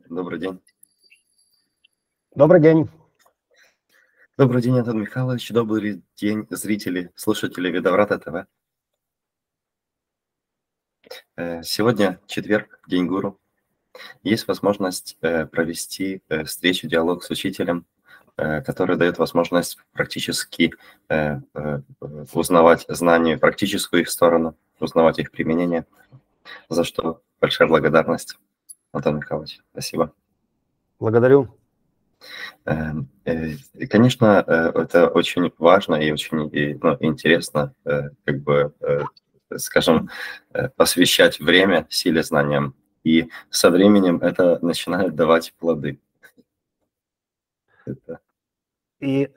Добрый день. Добрый день. Добрый день, Антон Михайлович. Добрый день, зрители, слушатели Видоврата ТВ. Сегодня четверг, День Гуру. Есть возможность провести встречу, диалог с учителем, который дает возможность практически узнавать знания, практическую их сторону, узнавать их применение, за что большая благодарность, Антон Михайлович. Спасибо. Благодарю. Конечно, это очень важно и очень интересно, скажем, посвящать время силе знаниям. И со временем это начинает давать плоды. И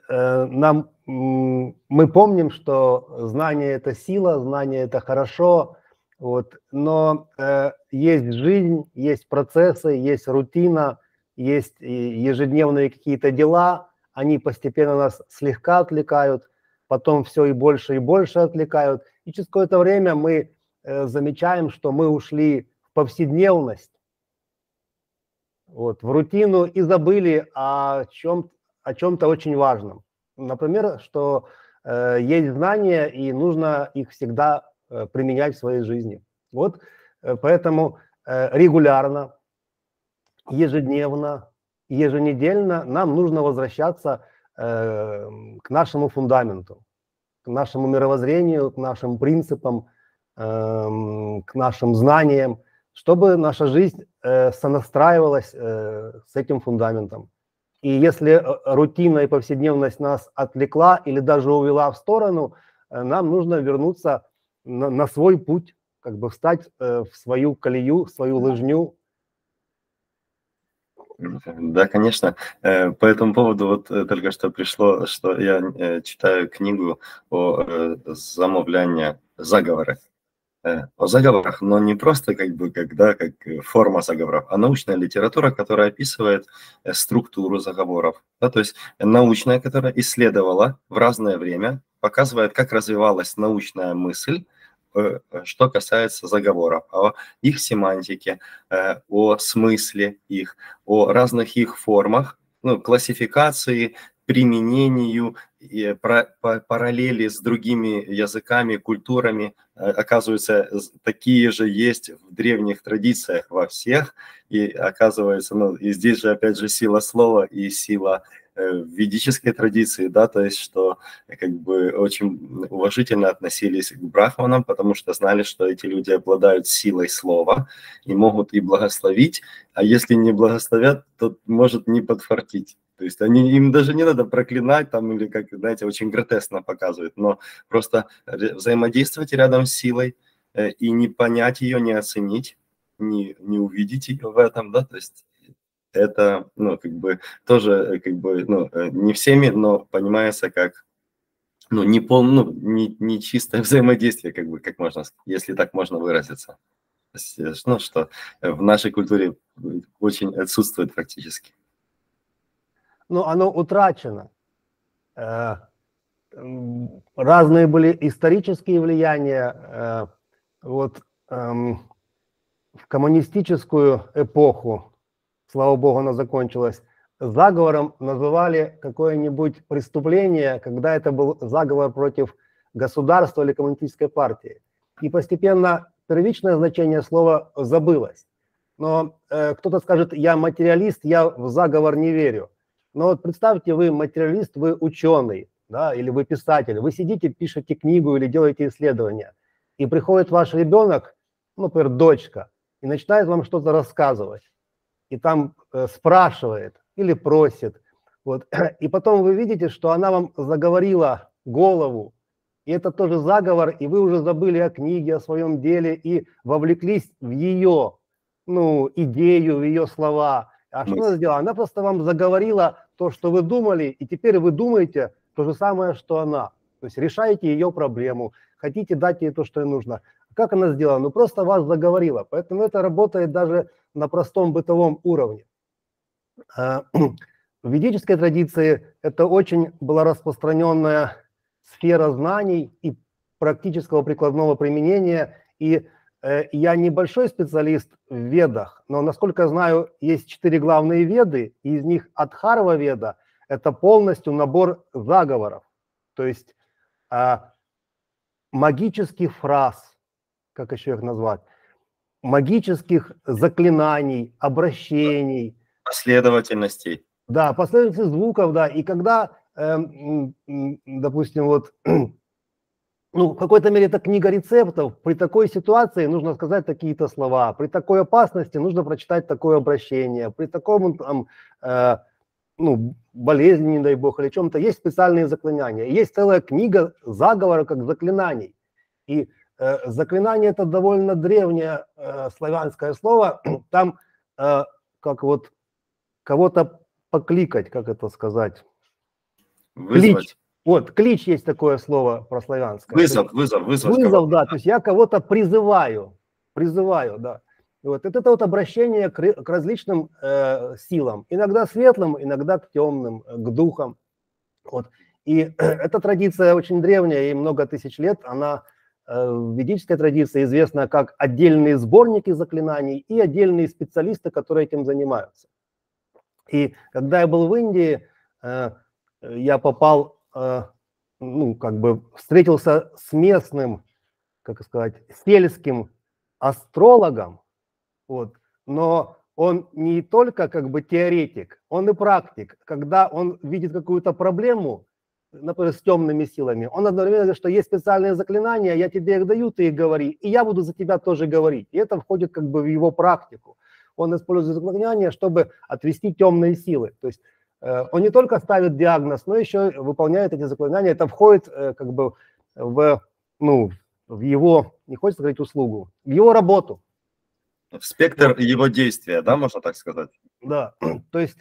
мы помним, что знание – это сила, знание – это хорошо, но есть жизнь, есть процессы, есть рутина, есть ежедневные какие-то дела, они постепенно нас слегка отвлекают, потом все и больше отвлекают. И через какое-то время мы замечаем, что мы ушли в повседневность, в рутину и забыли о чем-то очень важном. Например, что есть знания, и нужно их всегда применять в своей жизни. Поэтому регулярно, ежедневно, еженедельно нам нужно возвращаться к нашему фундаменту, к нашему мировоззрению, к нашим принципам, к нашим знаниям, чтобы наша жизнь сонастраивалась с этим фундаментом. И если рутина и повседневность нас отвлекла или даже увела в сторону, нам нужно вернуться на свой путь, встать в свою колею, в свою лыжню. Да, конечно. По этому поводу только что пришло, что я читаю книгу о замовлении заговора. О заговорах, но не просто как форма заговоров, а научная литература, которая описывает структуру заговоров. Да, то есть научная, которая исследовала в разное время, показывает, как развивалась научная мысль, что касается заговоров, о их семантике, о смысле их, о разных их формах, классификации, применению, и параллели с другими языками, культурами, оказывается, такие же есть в древних традициях во всех, и оказывается, и здесь же опять же сила слова и сила ведической традиции, да, то есть, что очень уважительно относились к брахманам, потому что знали, что эти люди обладают силой слова и могут и благословить, а если не благословят, то может не подфартить. То есть им даже не надо проклинать там или, очень гротескно показывает, но просто взаимодействовать рядом с силой и не понять ее, не оценить, не увидеть ее в этом, да, то есть это, тоже, не всеми, но понимается как, не чистое взаимодействие, как можно, если так можно выразиться. То есть, что в нашей культуре очень отсутствует практически. Оно утрачено. Разные были исторические влияния. В коммунистическую эпоху, слава богу, она закончилась, заговором называли какое-нибудь преступление, когда это был заговор против государства или коммунистической партии. И постепенно первичное значение слова забылось. Но кто-то скажет, я материалист, я в заговор не верю. Но представьте, вы материалист, вы ученый, да, или вы писатель, вы сидите, пишете книгу или делаете исследования, и приходит ваш ребенок, например, дочка, и начинает вам что-то рассказывать, и там спрашивает или просит, и потом вы видите, что она вам заговорила голову, и это тоже заговор, и вы уже забыли о книге, о своем деле, и вовлеклись в ее, идею, в ее слова. А что она сделала? Она просто вам заговорила то, что вы думали, и теперь вы думаете то же самое, что она. То есть решаете ее проблему, хотите дать ей то, что ей нужно. Как она сделала? Просто вас заговорила. Поэтому это работает даже на простом бытовом уровне. В ведической традиции это очень была распространенная сфера знаний и практического прикладного применения. И я небольшой специалист в ведах, но, насколько я знаю, есть 4 главные веды, и из них Адхарва веда – это полностью набор заговоров, то есть магических фраз, как еще их назвать, магических заклинаний, обращений. Последовательностей. Да, последовательности звуков, да. И когда, допустим, вот, ну, в какой-то мере это книга рецептов, при такой ситуации нужно сказать такие-то слова, при такой опасности нужно прочитать такое обращение, при таком, там, ну, болезни, не дай бог, или чем-то, есть специальные заклинания. Есть целая книга заговора как заклинаний. И заклинание – это довольно древнее славянское слово. Там как вот кого-то покликать, как это сказать? Вызвать. Клич. Вот, клич есть такое слово прославянское. Вызов, вызов, да. То есть я кого-то призываю, да. И вот это вот обращение к различным силам. Иногда светлым, иногда к темным, к духам. Вот. И эта традиция очень древняя, ей много тысяч лет. Она в ведической традиции известна как отдельные сборники заклинаний и отдельные специалисты, которые этим занимаются. И когда я был в Индии, я попал, ну, как бы встретился с местным, как сказать, сельским астрологом, вот, но он не только как бы теоретик, он и практик. Когда он видит какую-то проблему, например, с темными силами, он одновременно говорит, что есть специальные заклинания, я тебе их даю, ты их говори, и я буду за тебя тоже говорить. И это входит как бы в его практику. Он использует заклинания, чтобы отвести темные силы. То есть он не только ставит диагноз, но еще выполняет эти заклинания. Это входит как бы в, ну, в его, не хочется говорить услугу, в его работу. В спектр его действия, да, можно так сказать? Да, то есть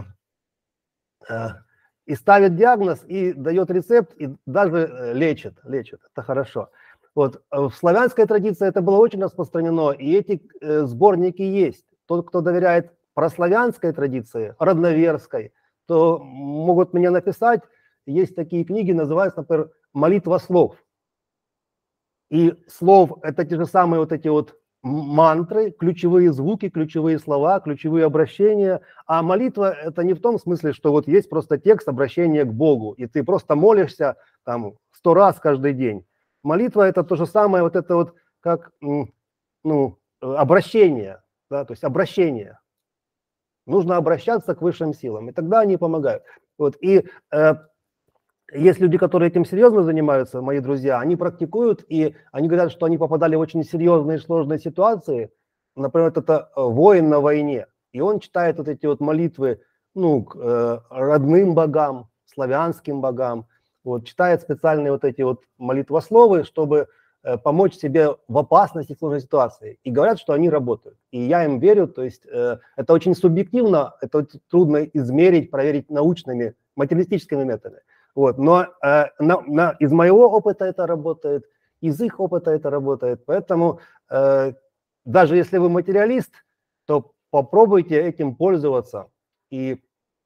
и ставит диагноз, и дает рецепт, и даже лечит. Это хорошо. Вот. В славянской традиции это было очень распространено, и эти сборники есть. Тот, кто доверяет прославянской традиции, родноверской, то могут мне написать. Есть такие книги, называются, например, «Молитва слов». И слов – это те же самые вот эти вот мантры, ключевые звуки, ключевые слова, ключевые обращения. А молитва – это не в том смысле, что вот есть просто текст обращения к Богу, и ты просто молишься там 100 раз каждый день. Молитва – это то же самое, вот это вот как, ну, обращение, да, то есть обращение. Нужно обращаться к высшим силам, и тогда они помогают. Вот, и есть люди, которые этим серьезно занимаются, мои друзья, они практикуют, и они говорят, что они попадали в очень серьезные и сложные ситуации. Например, это воин на войне, и он читает вот эти вот молитвы, ну, к родным богам, славянским богам, вот, читает специальные вот эти вот молитвословы, чтобы помочь себе в опасности, в сложной ситуации. И говорят, что они работают. И я им верю, то есть это очень субъективно, это трудно измерить, проверить научными, материалистическими методами. Вот. Но из моего опыта это работает, из их опыта это работает. Поэтому даже если вы материалист, то попробуйте этим пользоваться. И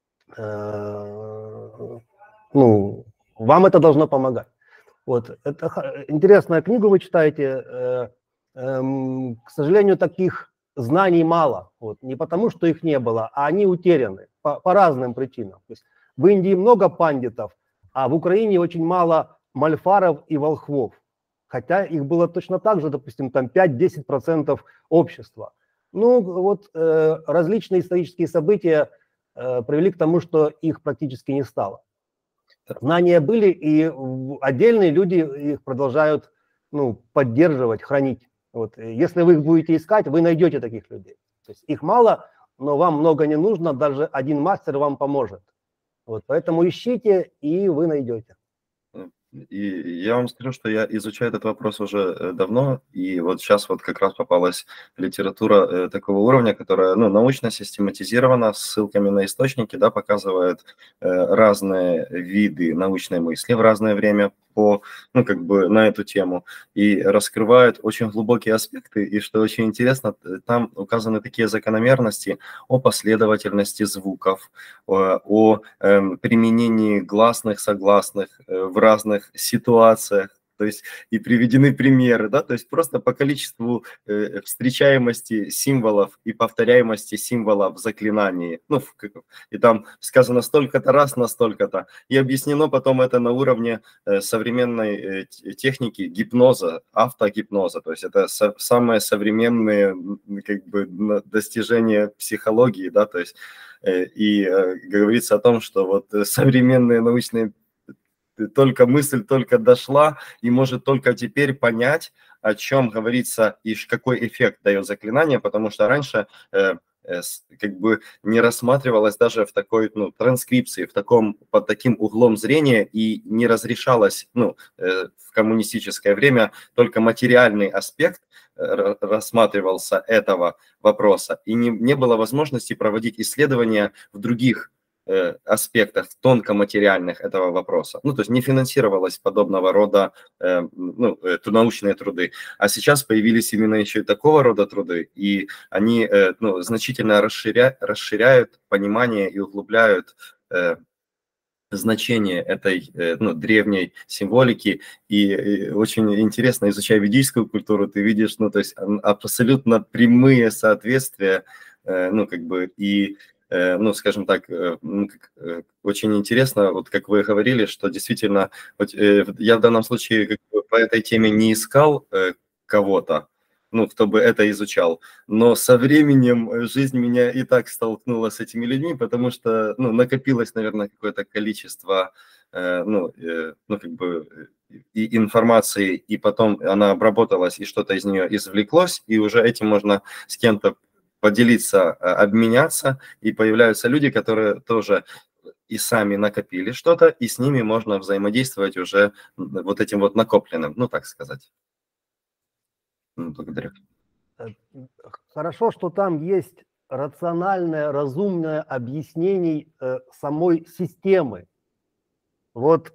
ну, вам это должно помогать. Вот. Это интересная книга вы читаете. К сожалению, таких знаний мало. Вот. Не потому, что их не было, а они утеряны по разным причинам. То есть в Индии много пандитов, а в Украине очень мало мальфаров и волхвов. Хотя их было точно так же, допустим, там 5-10% общества. Ну, вот различные исторические события привели к тому, что их практически не стало. Знания были, и отдельные люди их продолжают, ну, поддерживать, хранить. Вот. Если вы их будете искать, вы найдете таких людей. То есть их мало, но вам много не нужно, даже один мастер вам поможет. Вот. Поэтому ищите, и вы найдете. И я вам скажу, что я изучаю этот вопрос уже давно, и вот сейчас вот как раз попалась литература такого уровня, которая, ну, научно систематизирована, с ссылками на источники, да, показывает разные виды научной мысли в разное время по, ну, как бы на эту тему, и раскрывает очень глубокие аспекты, и что очень интересно, там указаны такие закономерности о последовательности звуков, о применении гласных, согласных в разных ситуациях, то есть и приведены примеры, да, то есть просто по количеству встречаемости символов и повторяемости символов в заклинании, ну, и там сказано столько-то раз на столько-то, и объяснено потом это на уровне современной техники гипноза, автогипноза, то есть это самые современные как бы достижения психологии, да, то есть и говорится о том, что вот современные научные только мысль только дошла и может только теперь понять, о чем говорится и какой эффект дает заклинание, потому что раньше как бы не рассматривалось даже в такой транскрипции, под таким углом зрения и не разрешалось в коммунистическое время только материальный аспект рассматривался этого вопроса, и не было возможности проводить исследования в других аспектах тонкоматериальных этого вопроса. Ну, то есть не финансировалось подобного рода научные труды. А сейчас появились именно еще и такого рода труды, и они значительно расширяют понимание и углубляют значение этой древней символики. И очень интересно, изучая ведическую культуру, ты видишь, то есть абсолютно прямые соответствия, скажем так, очень интересно, вот как вы говорили, что действительно, я в данном случае как бы по этой теме не искал кого-то, кто бы это изучал, но со временем жизнь меня и так столкнула с этими людьми, потому что, накопилось, наверное, какое-то количество, и информации, и потом она обработалась, и что-то из нее извлеклось, и уже этим можно с кем-то поделиться, обменяться, и появляются люди, которые тоже и сами накопили что-то, и с ними можно взаимодействовать уже вот этим вот накопленным, так сказать. Благодарю. Хорошо, что там есть рациональное, разумное объяснение самой системы. Вот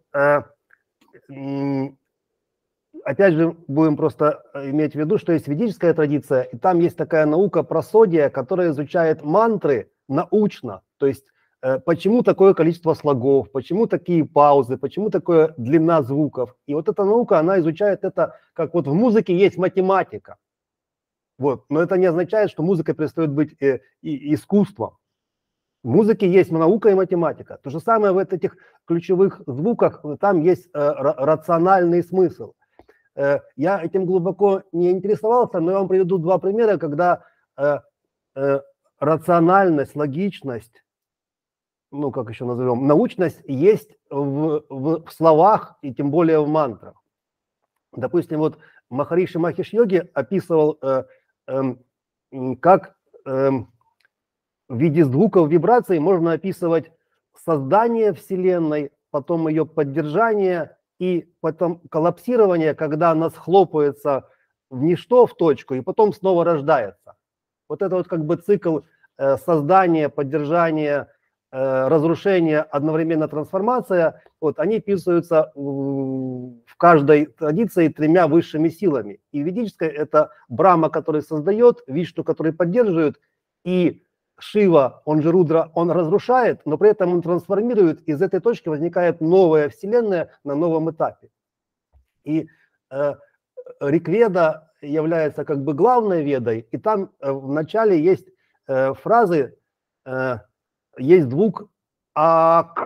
опять же, будем просто иметь в виду, что есть ведическая традиция, и там есть такая наука просодия, которая изучает мантры научно, то есть почему такое количество слогов, почему такие паузы, почему такая длина звуков. И вот эта наука, она изучает это, как вот в музыке есть математика. Вот. Но это не означает, что музыка перестает быть искусством. В музыке есть наука и математика. То же самое в этих ключевых звуках, там есть рациональный смысл. Я этим глубоко не интересовался, но я вам приведу два примера, когда рациональность, логичность, как еще назовем, научность есть в словах и тем более в мантрах. Допустим, вот Махариши Махеш Йоги описывал, как в виде звуков вибраций можно описывать создание Вселенной, потом ее поддержание и потом коллапсирование, когда она схлопывается в ничто, в точку, и потом снова рождается. Вот это вот как бы цикл создания, поддержания, разрушения, одновременно трансформация, вот они описываются в каждой традиции тремя высшими силами. И ведическая – это Брахма, который создает, Вишну, который поддерживает, и Шива, он же Рудра, он разрушает, но при этом он трансформирует, из этой точки возникает новая вселенная на новом этапе. И Ригведа является как бы главной ведой, и там в начале есть фразы, есть звук «ак».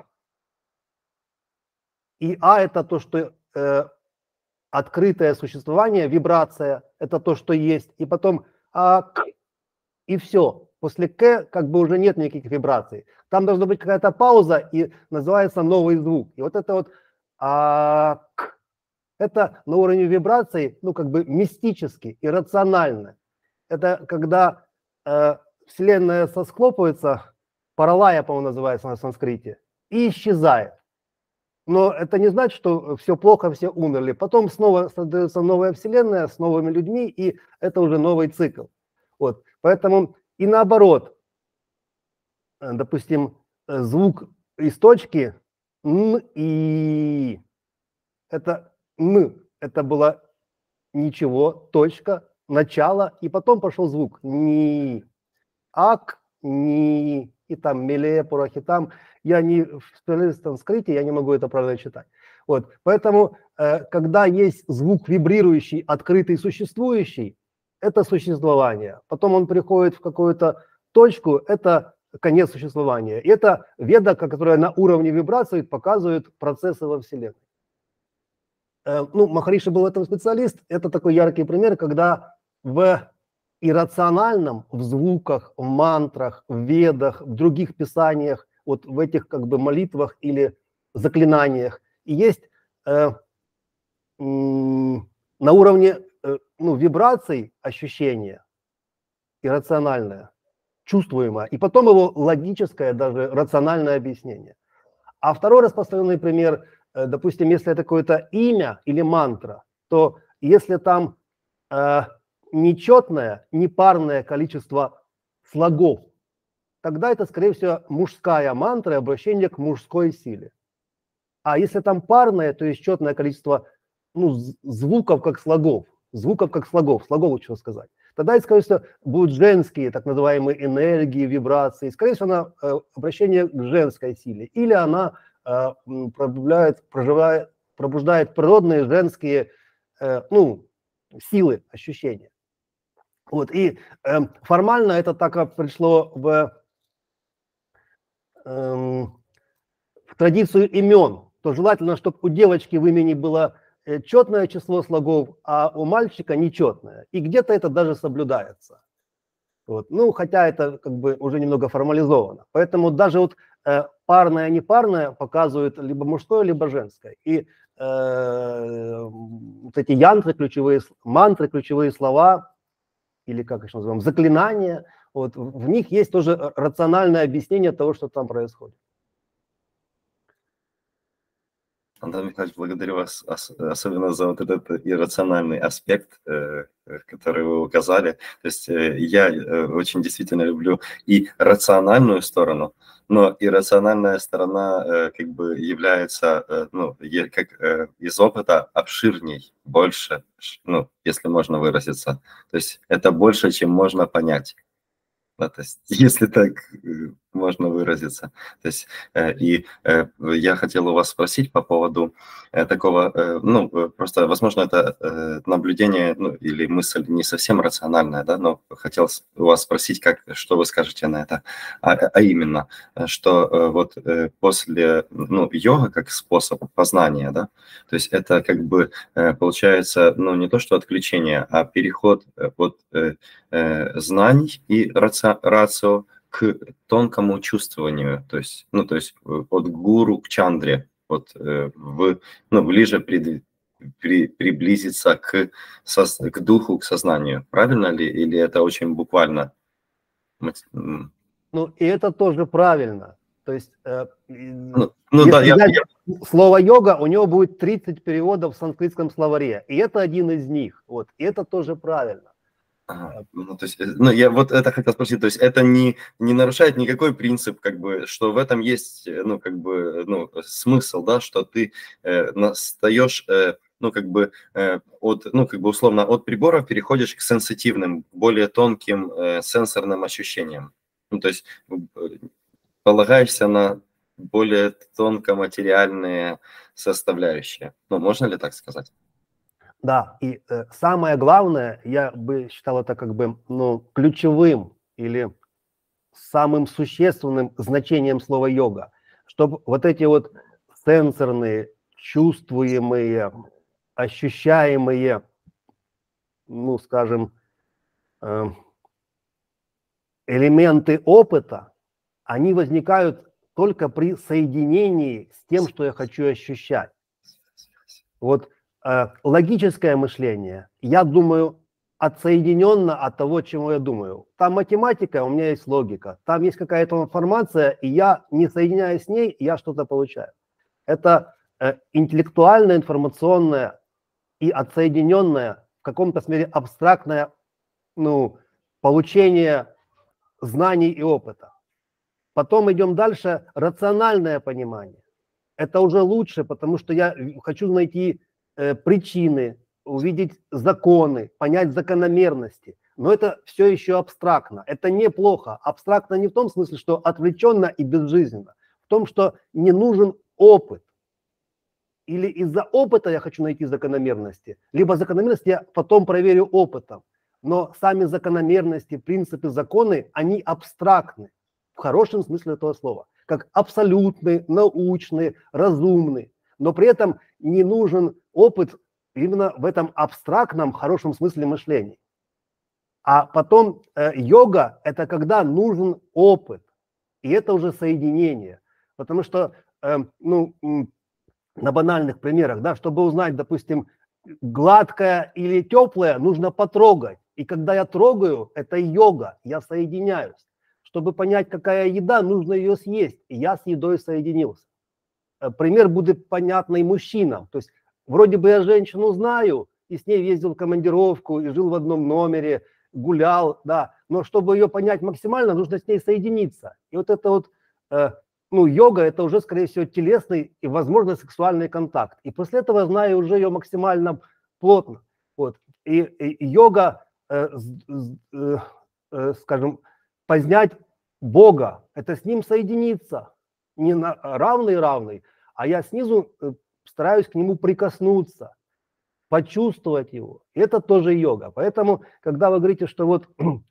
И «а» – это то, что открытое существование, вибрация – это то, что есть, и потом «ак», и все. После «к» как бы уже нет никаких вибраций. Там должна быть какая-то пауза, и называется новый звук. И вот это вот «ак» – это на уровне вибраций, как бы мистически, иррационально. Это когда Вселенная сосклопывается, паралая, по-моему, называется на санскрите, и исчезает. Но это не значит, что все плохо, все умерли. Потом снова создается новая Вселенная с новыми людьми, и это уже новый цикл. Вот. Поэтому и наоборот, допустим, звук из точки «н» и это «н», это было ничего, точка, начало, и потом пошел звук «ни», «ак», «ни», и там «меле», «порахи», там я не в санскрите, я не могу это правильно читать. Вот. Поэтому, когда есть звук вибрирующий, открытый, существующий, это существование. Потом он приходит в какую-то точку, это конец существования. И это веда, которая на уровне вибрации показывает процессы во Вселенной. Ну, Махариши был в этом специалист. Это такой яркий пример, когда в иррациональном, в звуках, в мантрах, в ведах, в других писаниях, вот в этих как бы молитвах или заклинаниях, и есть на уровне вибраций ощущение иррациональное, чувствуемое, и потом его логическое, даже рациональное объяснение. А второй распространенный пример, допустим, если это какое-то имя или мантра, то если там нечетное, непарное количество слогов, тогда это, скорее всего, мужская мантра и обращение к мужской силе. А если там парное, то есть четное количество звуков как слогов, слогов лучше сказать, тогда, скорее всего, будут женские так называемые энергии, вибрации, скорее всего, она обращение к женской силе, или она пробуждает природные женские силы, ощущения. Вот, и формально это так пришло в традицию имен, то желательно, чтобы у девочки в имени было четное число слогов, а у мальчика нечетное. И где-то это даже соблюдается. Вот. Ну, хотя это как бы уже немного формализовано. Поэтому даже вот парное, непарное показывают либо мужское, либо женское. И вот эти мантры, ключевые слова, или как их называем, заклинания, вот, в них есть тоже рациональное объяснение того, что там происходит. Антон Михайлович, благодарю вас особенно за вот этот иррациональный аспект, который вы указали. То есть я очень действительно люблю и рациональную сторону, но иррациональная сторона как бы является, как из опыта обширней, больше, если можно выразиться. То есть это больше, чем можно понять. Да, то есть, если так можно выразиться. То есть, я хотел у вас спросить по поводу такого, просто, возможно, это наблюдение, или мысль не совсем рациональная, да, но хотел у вас спросить, что вы скажете на это, а именно, что вот после, йога как способ познания, да, то есть это как бы получается, не то, что отключение, а переход от знаний и рацио к тонкому чувствованию, то есть от гуру к чандре, ближе приблизиться к духу, к сознанию. Правильно ли? Или это очень буквально? И это тоже правильно. То есть, слово йога, у него будет 30 переводов в санскритском словаре, и это один из них. Вот, и это тоже правильно. Я вот это хотел спросить, то есть это не нарушает никакой принцип, как бы, что в этом есть, смысл, да, что ты настаешь, условно, от приборов переходишь к сенситивным, более тонким сенсорным ощущениям. То есть полагаешься на более тонкоматериальные составляющие. Можно ли так сказать? Да, и самое главное, я бы считал это как бы, ключевым или самым существенным значением слова йога, чтобы вот эти вот сенсорные, чувствуемые, ощущаемые, скажем, элементы опыта, они возникают только при соединении с тем, что я хочу ощущать. Вот логическое мышление, я думаю, отсоединенно от того, чему я думаю. Там математика, у меня есть логика. Там есть какая-то информация, и я, не соединяясь с ней, я что-то получаю. Это интеллектуальное, информационное и отсоединенное, в каком-то смысле абстрактное получение знаний и опыта. Потом идем дальше, рациональное понимание. Это уже лучше, потому что я хочу найти причины, увидеть законы, понять закономерности. Но это все еще абстрактно. Это неплохо. Абстрактно не в том смысле, что отвлеченно и безжизненно. В том, что не нужен опыт. или из-за опыта я хочу найти закономерности, либо закономерности я потом проверю опытом. Но сами закономерности, принципы, законы, они абстрактны в хорошем смысле этого слова, как абсолютные, научные, разумные. Но при этом не нужен опыт именно в этом абстрактном, хорошем смысле мышления. А потом йога – это когда нужен опыт, и это уже соединение. Потому что, на банальных примерах, да, чтобы узнать, допустим, гладкое или теплое, нужно потрогать. И когда я трогаю, это йога, я соединяюсь. Чтобы понять, какая еда, нужно ее съесть. И я с едой соединился. Пример будет понятный мужчинам. То есть вроде бы я женщину знаю, и с ней ездил в командировку, и жил в одном номере, гулял, да. Но чтобы ее понять максимально, нужно с ней соединиться. И вот это вот, йога – это уже, скорее всего, телесный и, возможно, сексуальный контакт. И после этого я знаю уже ее максимально плотно. Вот. И йога, скажем, познать Бога – это с Ним соединиться. Не на равный, а я снизу стараюсь к Нему прикоснуться, почувствовать Его. И это тоже йога. Поэтому, когда вы говорите, что вот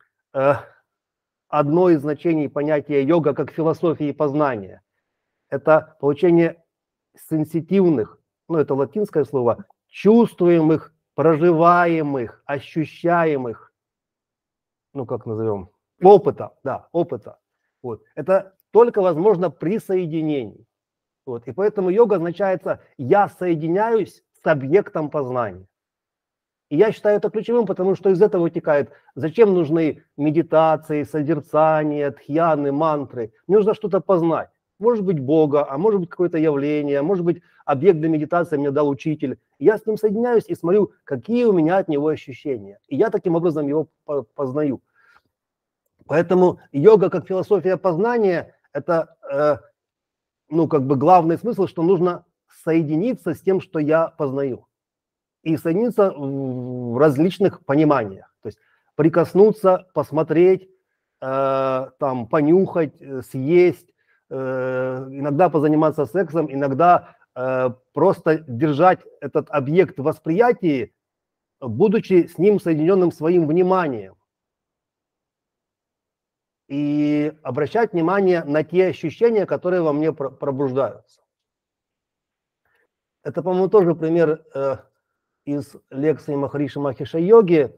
одно из значений понятия йога как философии познания – это получение сенситивных, это латинское слово, чувствуемых, проживаемых, ощущаемых, как назовем, опыта, да, опыта. Вот. Это только возможно при соединении. Вот. И поэтому йога означает, я соединяюсь с объектом познания. И я считаю это ключевым, потому что из этого вытекает, зачем нужны медитации, созерцания, дхьяны, мантры. Мне нужно что-то познать. Может быть Бога, а может быть какое-то явление, может быть объект для медитации мне дал учитель. И я с ним соединяюсь и смотрю, какие у меня от него ощущения. И я таким образом его познаю. Поэтому йога как философия познания – это, главный смысл, что нужно соединиться с тем, что я познаю. И соединиться в различных пониманиях. То есть прикоснуться, посмотреть, понюхать, съесть, иногда позаниматься сексом, иногда просто держать этот объект в восприятии, будучи с ним соединенным своим вниманием. И обращать внимание на те ощущения, которые во мне пробуждаются. Это, по-моему, тоже пример из лекции Махариши Махеша Йоги.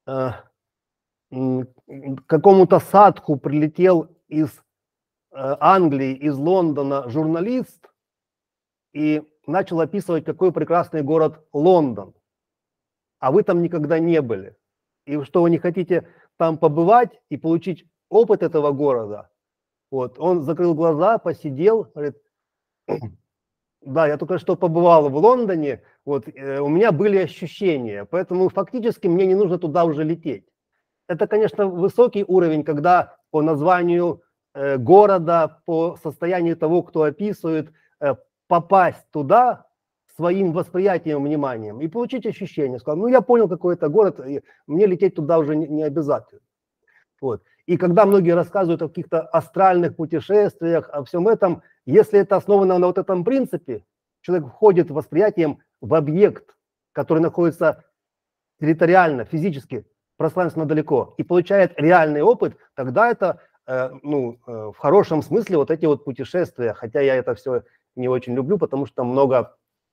Какому-то садху прилетел из Англии, из Лондона журналист и начал описывать, какой прекрасный город Лондон. А вы там никогда не были. И что вы не хотите там побывать и получить опыт этого города? Вот. Он закрыл глаза, посидел, говорит: да, я только что побывал в Лондоне, вот, у меня были ощущения, поэтому фактически мне не нужно туда уже лететь. Это, конечно, высокий уровень, когда по названию города, по состоянию того, кто описывает, попасть туда своим восприятием, вниманием и получить ощущение. Сказал, я понял, какой это город, и мне лететь туда уже не обязательно. Вот. И когда многие рассказывают о каких-то астральных путешествиях, о всем этом, если это основано на вот этом принципе, человек входит восприятием в объект, который находится территориально, физически, пространственно далеко, и получает реальный опыт, тогда это, в хорошем смысле вот эти вот путешествия, хотя я это все не очень люблю, потому что там много,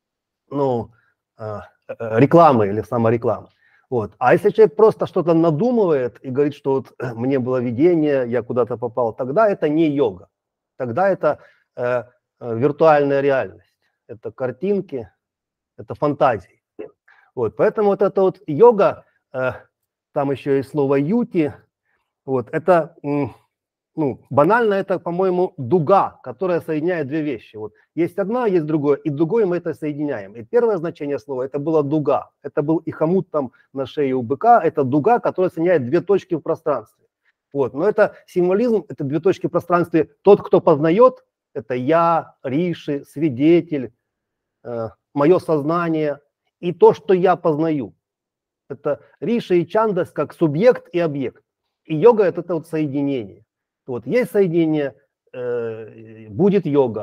рекламы или саморекламы. Вот. А если человек просто что-то надумывает и говорит, что вот мне было видение, я куда-то попал, тогда это не йога. Тогда это виртуальная реальность. Это картинки, это фантазии. Вот. Поэтому вот эта вот йога, там еще есть слово юти, вот, это, банально это, по-моему, дуга, которая соединяет две вещи. Вот. Есть одна, есть другое, и другое мы это соединяем. И первое значение слова – это была дуга. Это был и хомут там на шее у быка, это дуга, которая соединяет две точки в пространстве. Вот. Но это символизм, это две точки в пространстве. Тот, кто познает, это я, риши, свидетель, мое сознание и то, что я познаю. Это риши и чандас как субъект и объект. И йога – это вот соединение. Вот есть соединение, будет йога.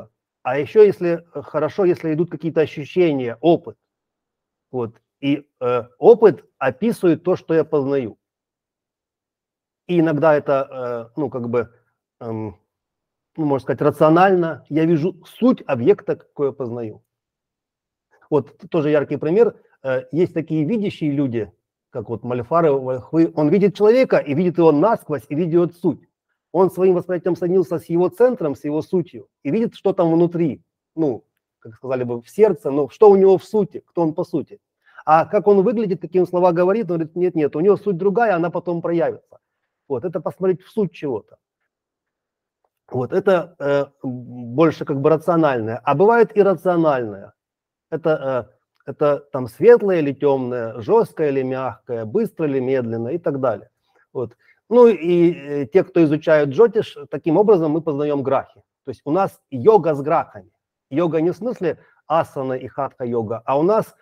А еще если хорошо, если идут какие-то ощущения, опыт. Вот. И опыт описывает то, что я познаю. И иногда это, ну, как бы, ну, можно сказать, рационально. Я вижу суть объекта, какой я познаю. Вот тоже яркий пример. Есть такие видящие люди, как вот Мальфары, Волхвы. Он видит человека и видит его насквозь, и видит суть. Он своим восприятием соединился с его центром, с его сутью, и видит, что там внутри. Ну, как сказали бы, в сердце, но что у него в сути, кто он по сути. А как он выглядит, какие он слова говорит, он говорит, нет, у него суть другая, она потом проявится. Вот, это посмотреть в суть чего-то. Вот, это больше как бы рациональное. А бывает иррациональное. Это там светлое или темное, жесткое или мягкое, быстро или медленно и так далее. Вот. Ну и те, кто изучают джотиш, таким образом мы познаем грахи. То есть у нас йога с грахами. Йога не в смысле асана и хатха-йога, а у нас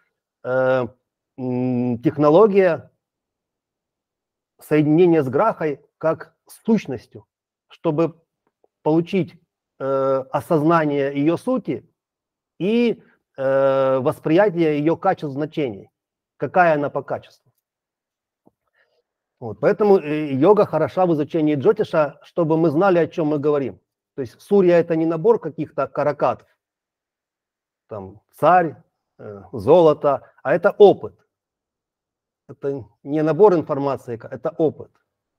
технология соединения с грахой как с сущностью, чтобы получить осознание ее сути и восприятие ее качеств, значений, какая она по качеству. Вот, поэтому йога хороша в изучении джотиша, чтобы мы знали, о чем мы говорим. То есть сурья – это не набор каких-то каракатов, там царь, золото, а это опыт. Это не набор информации, это опыт.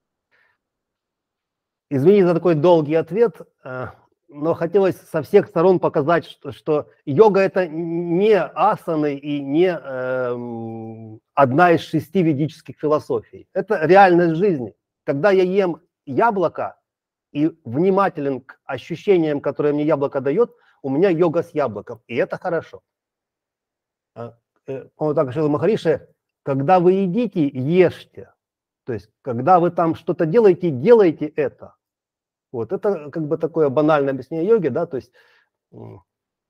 Извини за такой долгий ответ, но хотелось со всех сторон показать, что йога – это не асаны и не одна из 6 ведических философий. Это реальность жизни. Когда я ем яблоко и внимателен к ощущениям, которые мне яблоко дает, у меня йога с яблоком, и это хорошо. Он так говорил Махариши, когда вы едите, ешьте. То есть, когда вы там что-то делаете, делайте это. Вот, это как бы такое банальное объяснение йоги, да, то есть, ну,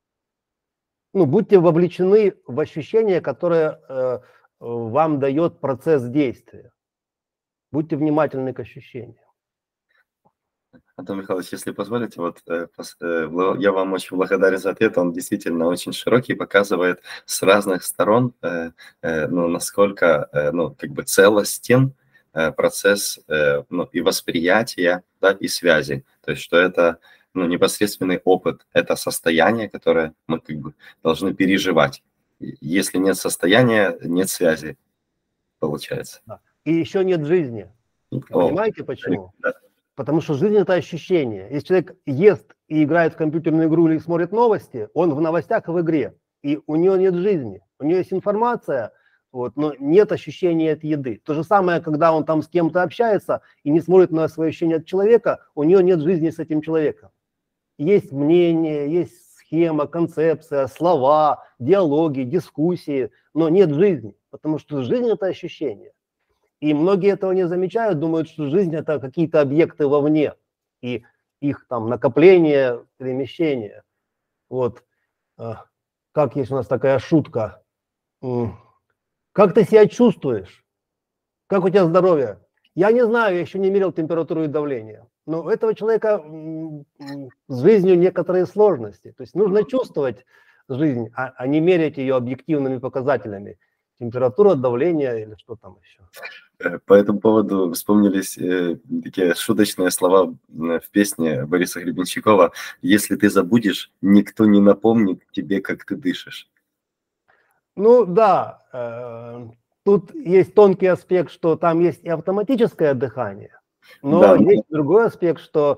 будьте вовлечены в ощущение, которое вам дает процесс действия. Будьте внимательны к ощущениям. Антон Михайлович, если позволите, вот я вам очень благодарен за ответ, он действительно очень широкий, показывает с разных сторон, ну, насколько, ну, как бы целостен процесс, ну, и восприятия, да, и связи. То есть, что это, ну, непосредственный опыт, это состояние, которое мы как бы должны переживать. Если нет состояния, нет связи, получается. И еще нет жизни. Понимаете почему? Да. Потому что жизнь – это ощущение. Если человек ест и играет в компьютерную игру или смотрит новости, он в новостях и в игре. И у него нет жизни. У него есть информация, вот, но нет ощущения от еды. То же самое, когда он там с кем-то общается и не смотрит на свои ощущения от человека, у него нет жизни с этим человеком. Есть мнение, есть схема, концепция, слова, диалоги, дискуссии, но нет жизни, потому что жизнь – это ощущение. И многие этого не замечают, думают, что жизнь – это какие-то объекты вовне, и их там накопление, перемещение. Вот, как есть у нас такая шутка. Как ты себя чувствуешь? Как у тебя здоровье? Я не знаю, я еще не мерил температуру и давление. Но у этого человека с жизнью некоторые сложности. То есть нужно чувствовать жизнь, а не мерять ее объективными показателями. Температура, давление или что там еще. По этому поводу вспомнились такие шуточные слова в песне Бориса Гребенщикова. «Если ты забудешь, никто не напомнит тебе, как ты дышишь». Ну да, тут есть тонкий аспект, что там есть и автоматическое дыхание, но да, есть другой аспект, что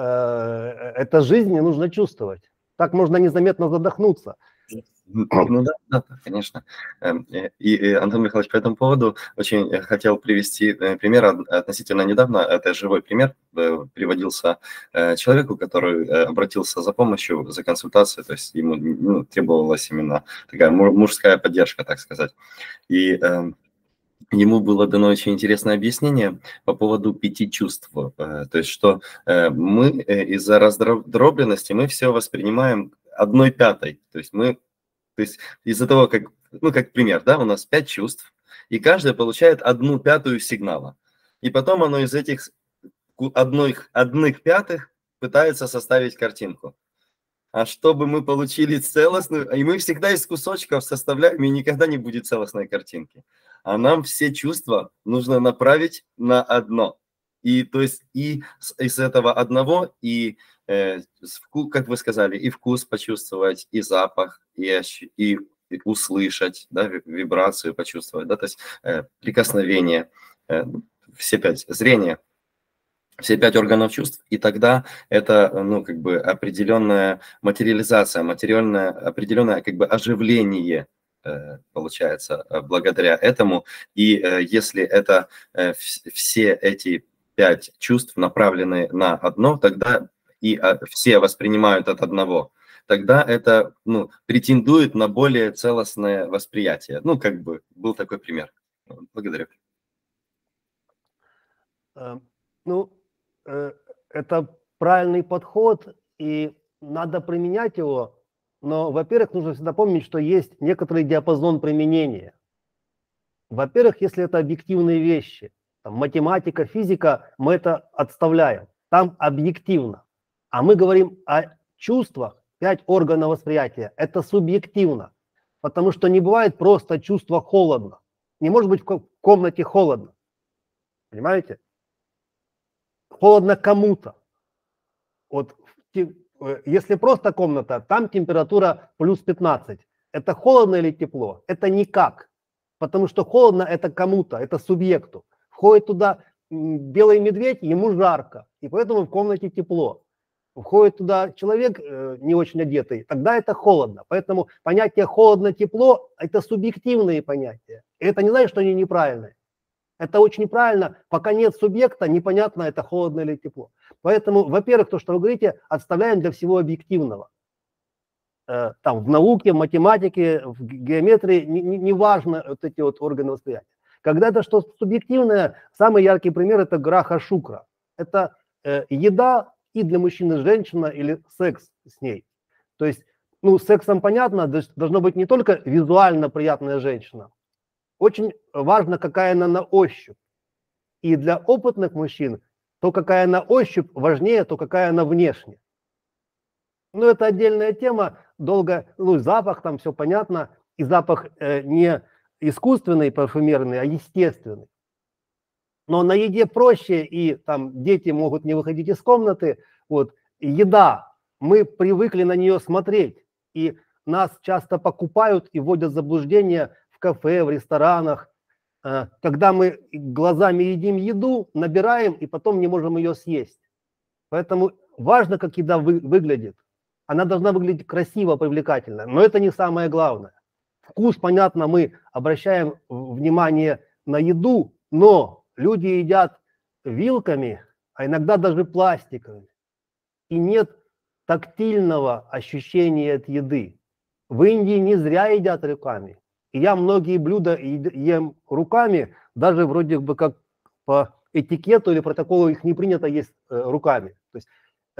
это жизнь, и нужно чувствовать. Так можно незаметно задохнуться. Ну да, конечно. И, Антон Михайлович, по этому поводу очень хотел привести пример. Относительно недавно, это живой пример, приводился человеку, который обратился за помощью, за консультацией, то есть ему требовалась именно такая мужская поддержка, так сказать. И ему было дано очень интересное объяснение по поводу 5 чувств. То есть, что мы из-за раздробленности мы все воспринимаем 1/5. То есть из-за того, как, ну, как пример, да, у нас 5 чувств, и каждая получает 1/5 сигнала. И потом оно из этих 1/5 пытается составить картинку. а чтобы мы получили целостную, и мы всегда из кусочков составляем, и никогда не будет целостной картинки. А нам все чувства нужно направить на одно. И то есть из этого одного, как вы сказали, и вкус почувствовать, и запах, и услышать, да, вибрацию почувствовать, да, то есть прикосновение, все 5, зрение, все 5 органов чувств, и тогда это, ну, как бы определенная материализация, определенное как бы оживление получается благодаря этому. И если это все эти 5 чувств направлены на одно, тогда и все воспринимают от одного, тогда это, ну, претендует на более целостное восприятие. Ну, как бы был такой пример. Благодарю. Ну, это правильный подход, и надо применять его, но, во-первых, нужно всегда помнить, что есть некоторый диапазон применения. Во-первых, если это объективные вещи, там, математика, физика, мы это отставляем, там объективно. А мы говорим о чувствах, 5 органов восприятия, это субъективно, потому что не бывает просто чувство холодно. Не может быть в комнате холодно, понимаете? Холодно кому-то. Вот если просто комната, там температура плюс 15. Это холодно или тепло? Это никак. Потому что холодно это кому-то, это субъекту. Входит туда белый медведь, ему жарко, и поэтому в комнате тепло. Входит туда человек не очень одетый, тогда это холодно. Поэтому понятие холодно-тепло – это субъективные понятия. И это не значит, что они неправильные. Это очень правильно, пока нет субъекта, непонятно, это холодно или тепло. Поэтому, во-первых, то, что вы говорите, отставляем для всего объективного. Там в науке, в математике, в геометрии, не важно вот эти вот органы восприятия. Когда это что субъективное, самый яркий пример – это граха шукра. Это еда и для мужчины женщина или секс с ней. То есть, ну, с сексом понятно, должно быть не только визуально приятная женщина. Очень важно, какая она на ощупь. И для опытных мужчин то, какая на ощупь, важнее, то, какая она внешне. Ну, это отдельная тема, долго, ну, запах, там все понятно, и запах не искусственный, парфюмерный, а естественный. Но на еде проще, и там дети могут не выходить из комнаты. Вот, еда, мы привыкли на нее смотреть, и нас часто покупают и вводят в заблуждение в кафе, в ресторанах, когда мы глазами едим еду, набираем и потом не можем ее съесть. Поэтому важно, как еда выглядит. Она должна выглядеть красиво, привлекательно, но это не самое главное. Вкус, понятно, мы обращаем внимание на еду, но люди едят вилками, а иногда даже пластиковыми. И нет тактильного ощущения от еды. В Индии не зря едят руками. И я многие блюда ем руками, даже вроде бы как по этикету или протоколу их не принято есть руками. То есть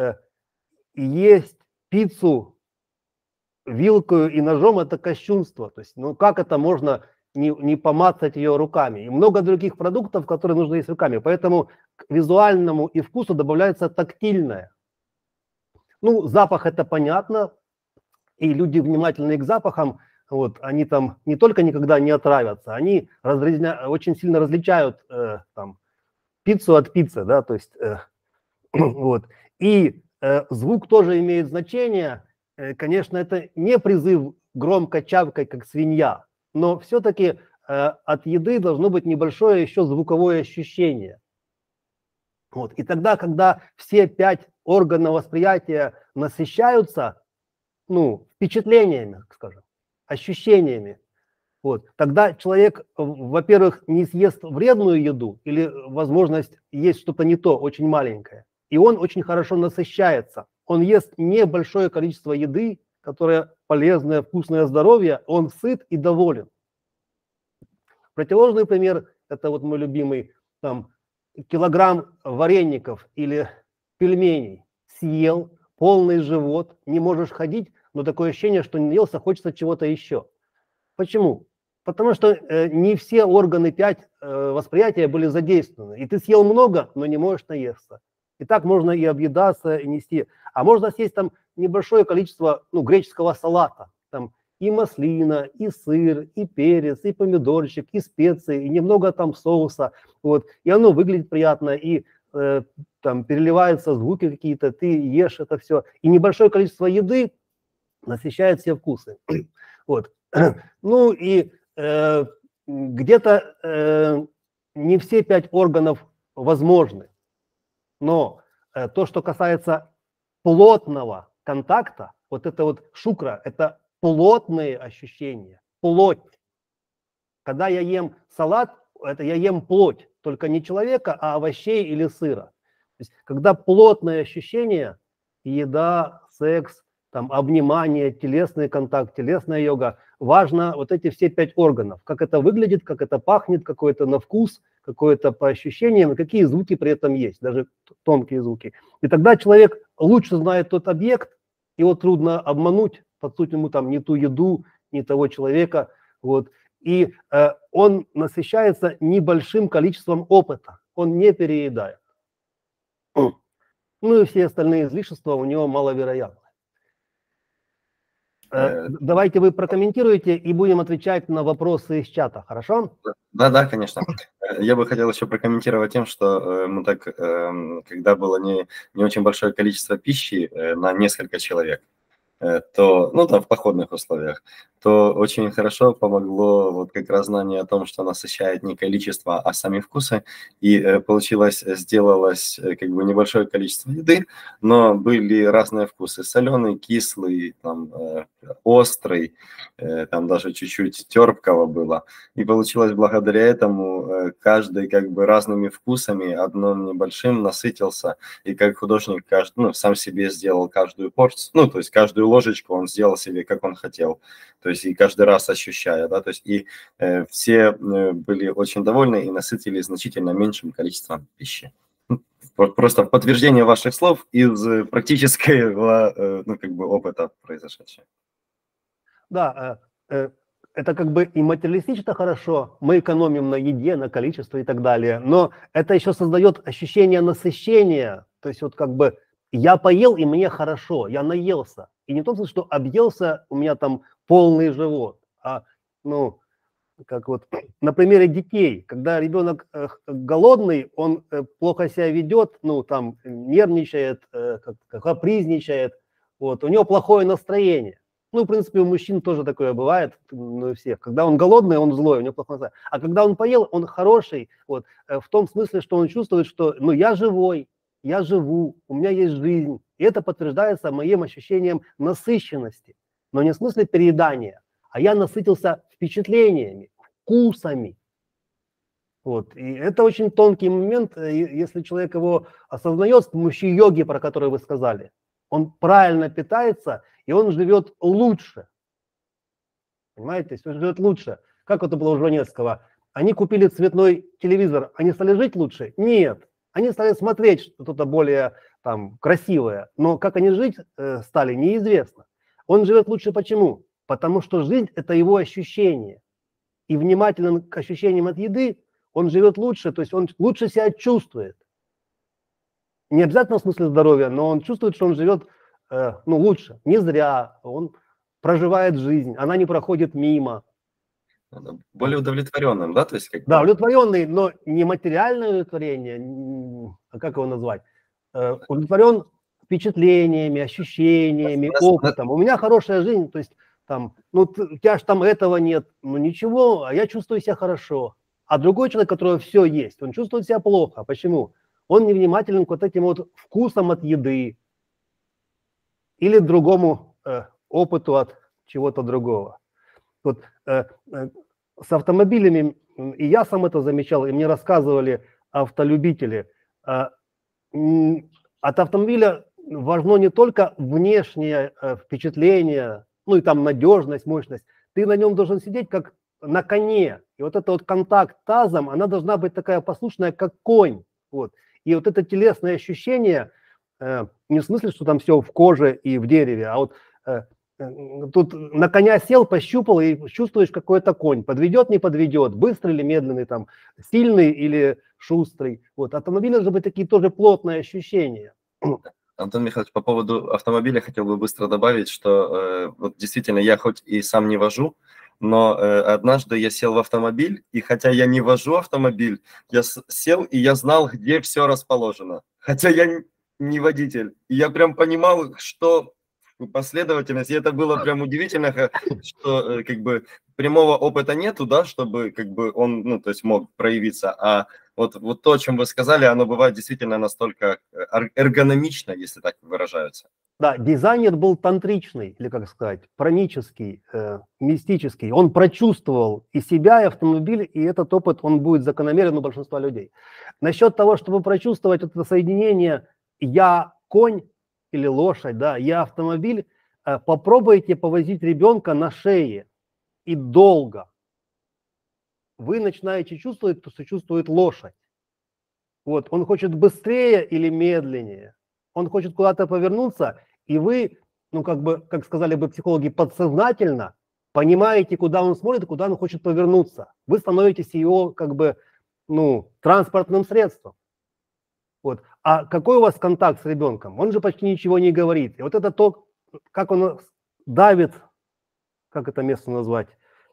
есть пиццу вилкой и ножом – это кощунство. То есть, ну как это можно не помацать ее руками? И много других продуктов, которые нужно есть руками. Поэтому к визуальному и вкусу добавляется тактильное. Ну, запах – это понятно. И люди, внимательные к запахам, вот, они там не только никогда не отравятся, они очень сильно различают там, пиццу от пиццы, да, то есть, вот. И звук тоже имеет значение. Конечно, это не призыв громко чавкать, как свинья, но все-таки от еды должно быть небольшое еще звуковое ощущение. Вот. И тогда, когда все 5 органов восприятия насыщаются, ну, впечатлениями, скажем, ощущениями, вот, тогда человек, во-первых, не съест вредную еду или возможность есть что-то не то, очень маленькое, и он очень хорошо насыщается. Он ест небольшое количество еды, которая полезная, вкусная, здоровье, он сыт и доволен. Противоположный пример, это вот мой любимый, там, килограмм вареников или пельменей съел, полный живот, не можешь ходить, но такое ощущение, что не наелся, хочется чего-то еще. Почему? Потому что не все органы 5 восприятия были задействованы. И ты съел много, но не можешь наесться. И так можно и объедаться, и нести. А можно съесть там небольшое количество греческого салата. Там и маслина, и сыр, и перец, и помидорчик, и специи, и немного там соуса. Вот. И оно выглядит приятно, и там переливаются звуки какие-то, ты ешь это все. И небольшое количество еды насыщает все вкусы. Вот. Ну и где-то не все 5 органов возможны. Но то, что касается плотного контакта, вот это вот шукра, это плотные ощущения, плоть. Когда я ем салат, это я ем плоть, только не человека, а овощей или сыра. То есть, когда плотные ощущения, еда, секс, там, обнимание, телесный контакт, телесная йога, важно вот эти все 5 органов. Как это выглядит, как это пахнет, какой-то на вкус, какое-то по ощущениям, и какие звуки при этом есть, даже тонкие звуки. И тогда человек лучше знает тот объект, его трудно обмануть, подсунуть ему там не ту еду, не того человека. Вот. И он насыщается небольшим количеством опыта, он не переедает. Ну и все остальные излишества у него маловероятны. Давайте вы прокомментируете и будем отвечать на вопросы из чата, хорошо? Да, конечно. Я бы хотел еще прокомментировать тем, что мы так, когда было не очень большое количество пищи на несколько человек, то, ну, там в походных условиях, то очень хорошо помогло вот как раз знание о том, что насыщает не количество, а сами вкусы, и сделалось как бы небольшое количество еды, но были разные вкусы: соленый, кислый, там, острый, там даже чуть-чуть терпкого было, и получилось благодаря этому каждый как бы разными вкусами, одним небольшим насытился, и как художник сам себе сделал каждую порцию, ну, то есть каждую ложечку он сделал себе, как он хотел, то есть и каждый раз ощущая, да, то есть и все были очень довольны и насытились значительно меньшим количеством пищи. Просто в подтверждение ваших слов из практического, ну, как бы опыта произошедшего. Да, это как бы и материалистично хорошо, мы экономим на еде, на количестве и так далее, но это еще создает ощущение насыщения, то есть вот как бы я поел и мне хорошо, я наелся. И не в том смысле, что объелся, у меня там полный живот, а, ну, как вот на примере детей, когда ребенок голодный, он плохо себя ведет, ну, там, нервничает, капризничает, вот, у него плохое настроение. Ну, в принципе, у мужчин тоже такое бывает, ну, у всех. Когда он голодный, он злой, у него плохое настроение. А когда он поел, он хороший, вот, в том смысле, что он чувствует, что, ну, я живой, я живу, у меня есть жизнь. И это подтверждается моим ощущением насыщенности. Но не в смысле переедания, а я насытился впечатлениями, вкусами. Вот. И это очень тонкий момент, если человек его осознает с помощью йоги, про которую вы сказали. Он правильно питается, и он живет лучше. Понимаете? Он живет лучше. Как это было у Жванецкого? Они купили цветной телевизор, они стали жить лучше? Нет. Они стали смотреть что-то более там красивое. Но как они жить стали, неизвестно. Он живет лучше почему? Потому что жизнь – это его ощущение. И внимательно к ощущениям от еды он живет лучше, то есть он лучше себя чувствует. Не обязательно в смысле здоровья, но он чувствует, что он живет лучше. Не зря, он проживает жизнь, она не проходит мимо. Более удовлетворенным, да? То есть, да, удовлетворенный, но не материальное удовлетворение, а как его назвать? Удовлетворен впечатлениями, ощущениями, опытом. У меня хорошая жизнь, то есть там, ну, у тебя же там этого нет, ну ничего, а я чувствую себя хорошо. А другой человек, у которого все есть, он чувствует себя плохо. Почему? Он невнимателен к вот этим вот вкусам от еды или другому опыту от чего-то другого. Вот с автомобилями, и я сам это замечал, и мне рассказывали автолюбители, от автомобиля важно не только внешнее впечатление, ну и там надежность, мощность. Ты на нем должен сидеть как на коне. И вот это вот контакт тазом, она должна быть такая послушная, как конь. Вот. И вот это телесное ощущение, не в смысле, что там все в коже и в дереве, а вот тут на коня сел, пощупал и чувствуешь, какой это конь. Подведет, не подведет, быстрый или медленный, там, сильный или шустрый. Вот. Автомобиль должны быть такие тоже плотные ощущения. Антон Михайлович, по поводу автомобиля хотел бы быстро добавить, что вот действительно я хоть и сам не вожу, но однажды я сел в автомобиль, и хотя я не вожу автомобиль, я сел, и я знал, где все расположено. Хотя я не водитель. И я прям понимал, что последовательность, и это было прям удивительно, что как бы прямого опыта нету, да, чтобы как бы он, ну, то есть мог проявиться, а вот то, о чем вы сказали, оно бывает действительно настолько эргономично, если так выражаются. Да, дизайнер был тантричный, или как сказать, пранический, мистический. Он прочувствовал и себя, и автомобиль, и этот опыт, он будет закономерен у большинства людей. Насчет того, чтобы прочувствовать это соединение «я конь» или лошадь, да, «я автомобиль», попробуйте повозить ребенка на шее и долго. Вы начинаете чувствовать, что чувствует лошадь. Вот, он хочет быстрее или медленнее. Он хочет куда-то повернуться, и вы, ну, как бы, как сказали бы психологи, подсознательно понимаете, куда он смотрит, куда он хочет повернуться. Вы становитесь его, как бы, ну, транспортным средством. Вот. А какой у вас контакт с ребенком? Он же почти ничего не говорит. И вот это то, как он давит, как это место назвать?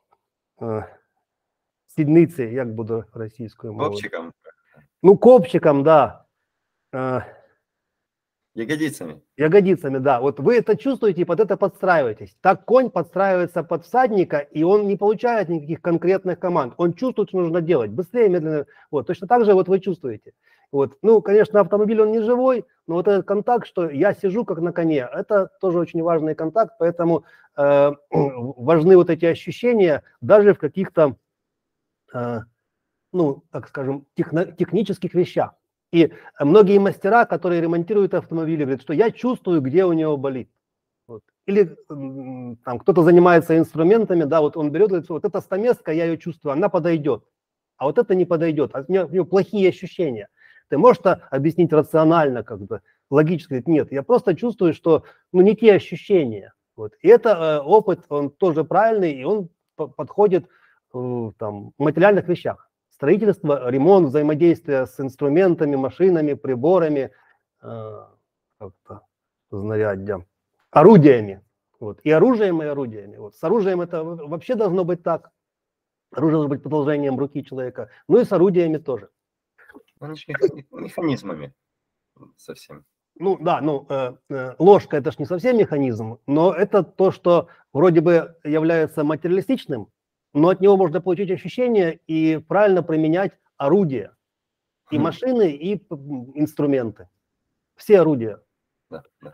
Сідниці, як буде російською мовою? Копчиком. Ну, копчиком, да. Ягодицами. Ягодицами, да. Вот вы это чувствуете и под это подстраиваетесь. Так конь подстраивается под всадника, и он не получает никаких конкретных команд. Он чувствует, что нужно делать. Быстрее, медленно. Вот. Точно так же вот вы чувствуете. Вот. Ну, конечно, автомобиль, он не живой, но вот этот контакт, что я сижу как на коне, это тоже очень важный контакт, поэтому важны вот эти ощущения даже в каких-то, ну, так скажем, технических вещах. И многие мастера, которые ремонтируют автомобили, говорят, что я чувствую, где у него болит. Вот. Или там кто-то занимается инструментами, да, вот он берет, говорит, вот эта стамеска, я ее чувствую, она подойдет, а вот это не подойдет, у нее плохие ощущения. Ты можешь это объяснить рационально, как бы, логически? Говорит, нет, я просто чувствую, что, ну, не те ощущения. Вот. И это опыт, он тоже правильный, и он подходит там, в материальных вещах. Строительство, ремонт, взаимодействие с инструментами, машинами, приборами, знаряддям, орудиями. Вот. И оружием, и орудиями. Вот. С оружием это вообще должно быть так. Оружие должно быть продолжением руки человека. Ну и с орудиями тоже. Они же механизмами совсем. Ну да, ну ложка это ж не совсем механизм, но это то, что вроде бы является материалистичным, но от него можно получить ощущение и правильно применять орудия. И машины, и инструменты. Все орудия. Да, да.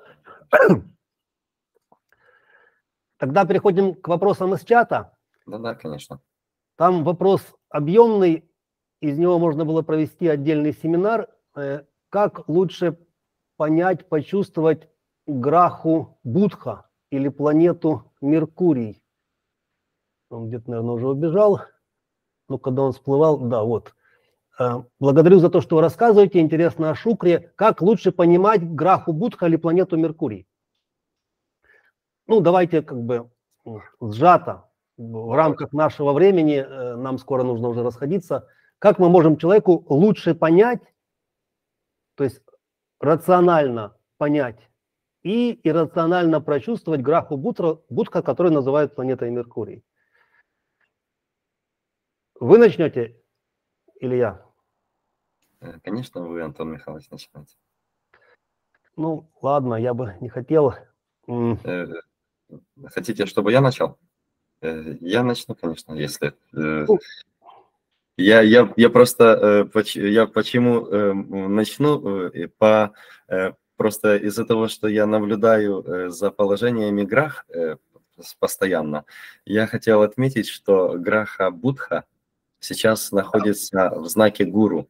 Тогда переходим к вопросам из чата. Да, конечно. Там вопрос объемный, из него можно было провести отдельный семинар. Как лучше понять, почувствовать граху Будха или планету Меркурий? Он где-то, наверное, уже убежал. Ну, когда он всплывал, да, вот. Благодарю за то, что вы рассказываете. Интересно о Шукре. Как лучше понимать граху Будха или планету Меркурий? Ну, давайте как бы сжато в рамках нашего времени. Нам скоро нужно уже расходиться. Как мы можем человеку лучше понять, то есть рационально понять и иррационально прочувствовать граху Будха, который называют планетой Меркурий? Вы начнете или я? Конечно, вы, Антон Михайлович, начинаете. Ну, ладно, я бы не хотел. Хотите, чтобы я начал? Я начну, конечно, если... Я просто... Я почему начну? Просто из-за того, что я наблюдаю за положениями грах постоянно, я хотел отметить, что граха Будха сейчас находится в знаке Гуру.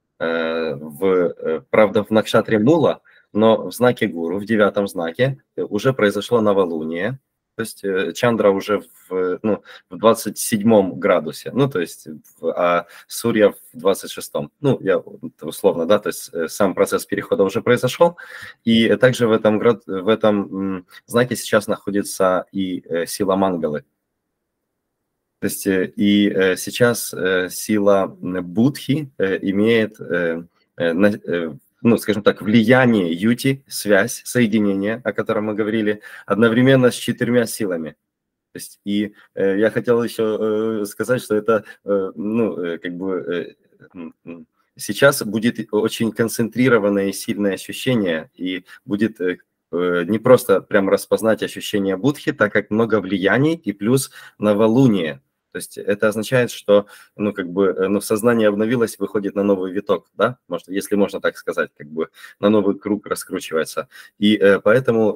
Правда, в Накшатре Мула, но в знаке Гуру, в 9-м знаке, уже произошло новолуние. то есть Чандра уже в 27 градусе, ну, то есть, а Сурья в 26. Ну, я условно, да, то есть сам процесс перехода уже произошел, и также в этом знаке сейчас находится и сила Мангалы. То есть и сейчас сила Будхи имеет, ну, скажем так, влияние Юти, связь, соединение, о котором мы говорили, одновременно с 4 силами. То есть и я хотел еще сказать, что это, как бы сейчас будет очень концентрированное и сильное ощущение, и будет не просто прям распознать ощущение Будхи, так как много влияний и плюс новолуние. То есть это означает, что, сознание обновилось, выходит на новый виток, да, может, если можно так сказать, как бы на новый круг раскручивается. И поэтому,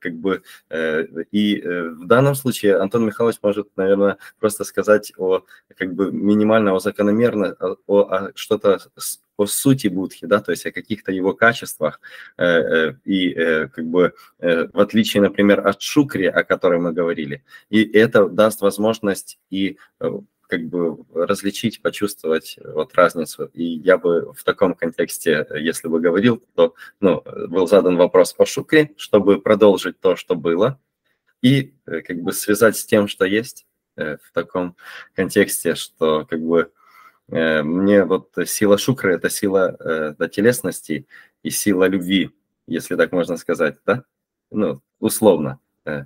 в данном случае Антон Михайлович может, наверное, просто сказать минимально, о закономерно, что-то о сути Будхи, да, то есть о каких-то его качествах, в отличие, например, от Шукри, о которой мы говорили, и это даст возможность и различить, почувствовать вот разницу. И я бы в таком контексте, если бы говорил, то был задан вопрос о Шукре, чтобы продолжить то, что было, и связать с тем, что есть, в таком контексте, что мне вот сила Шукры – это сила телесности и сила любви, если так можно сказать, да? Ну, условно.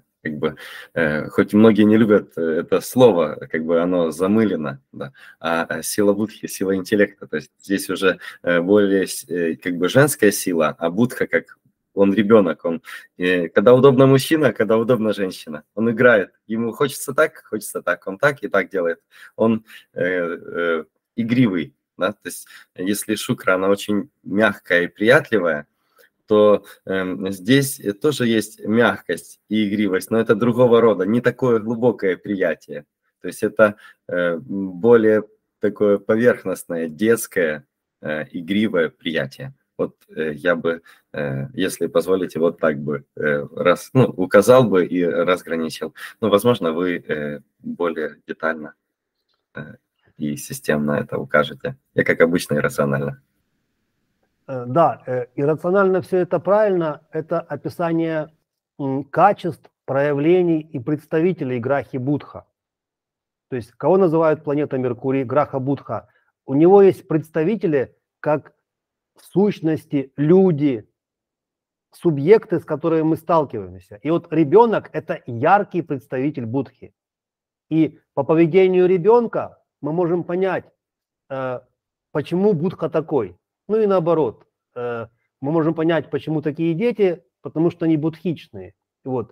Хоть многие не любят это слово, оно замылено, да, а сила Будхи, сила интеллекта, то есть здесь уже более женская сила, а Будха как он ребенок, он когда удобно мужчина, когда удобно женщина, он играет, ему хочется так, он так и так делает, он игривый, да, то есть если Шукра, она очень мягкая и приятливая, то здесь тоже есть мягкость и игривость, но это другого рода, не такое глубокое приятие. То есть это более такое поверхностное, детское, игривое приятие. Вот я бы, если позволите, вот так бы указал бы и разграничил. Но, возможно, вы более детально и системно это укажете. Я, как обычно, иррационально. Да, иррационально все это правильно. Это описание качеств, проявлений и представителей Грахи Будха. То есть кого называют планета Меркурий, Граха Будха? У него есть представители как сущности, люди, субъекты, с которыми мы сталкиваемся. И вот ребенок – это яркий представитель Будхи. И по поведению ребенка мы можем понять, почему Будха такой. Ну и наоборот, мы можем понять, почему такие дети, потому что они будхичные. Вот.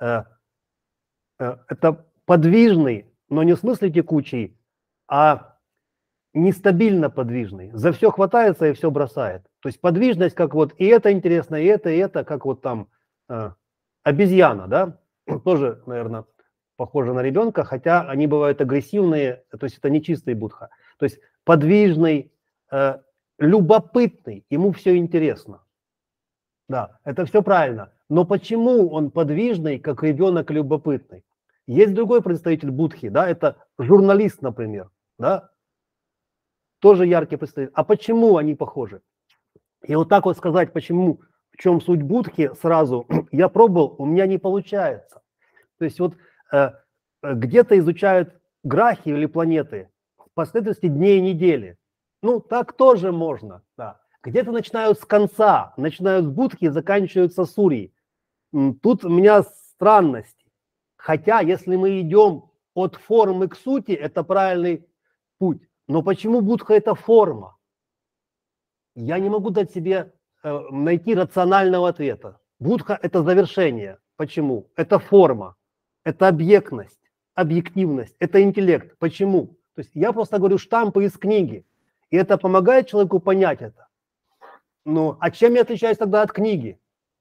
Это подвижный, но не в смысле текучий, а нестабильно подвижный. За все хватается и все бросает. То есть подвижность, как вот и это интересно, и это, как вот там обезьяна, да, тоже, наверное, похоже на ребенка, хотя они бывают агрессивные, то есть это не чистый Будха. То есть подвижный, любопытный, ему все интересно. Да, это все правильно. Но почему он подвижный, как ребенок любопытный? Есть другой представитель Будхи, да, это журналист, например, да, тоже яркий представитель. А почему они похожи? И вот так вот сказать, почему, в чем суть Будхи, сразу я пробовал, у меня не получается. То есть вот где-то изучают грахи или планеты в последовательности дней и недели. Ну, так тоже можно, да. Где-то начинают с конца, начинают с Будхи, заканчиваются Сурьей. Тут у меня странности. Хотя, если мы идем от формы к сути, это правильный путь. Но почему Будха – это форма? Я не могу дать себе найти рационального ответа. Будха – это завершение. Почему? Это форма, это объектность, объективность, это интеллект. Почему? То есть я просто говорю штампы из книги. И это помогает человеку понять это. Ну, а чем я отличаюсь тогда от книги?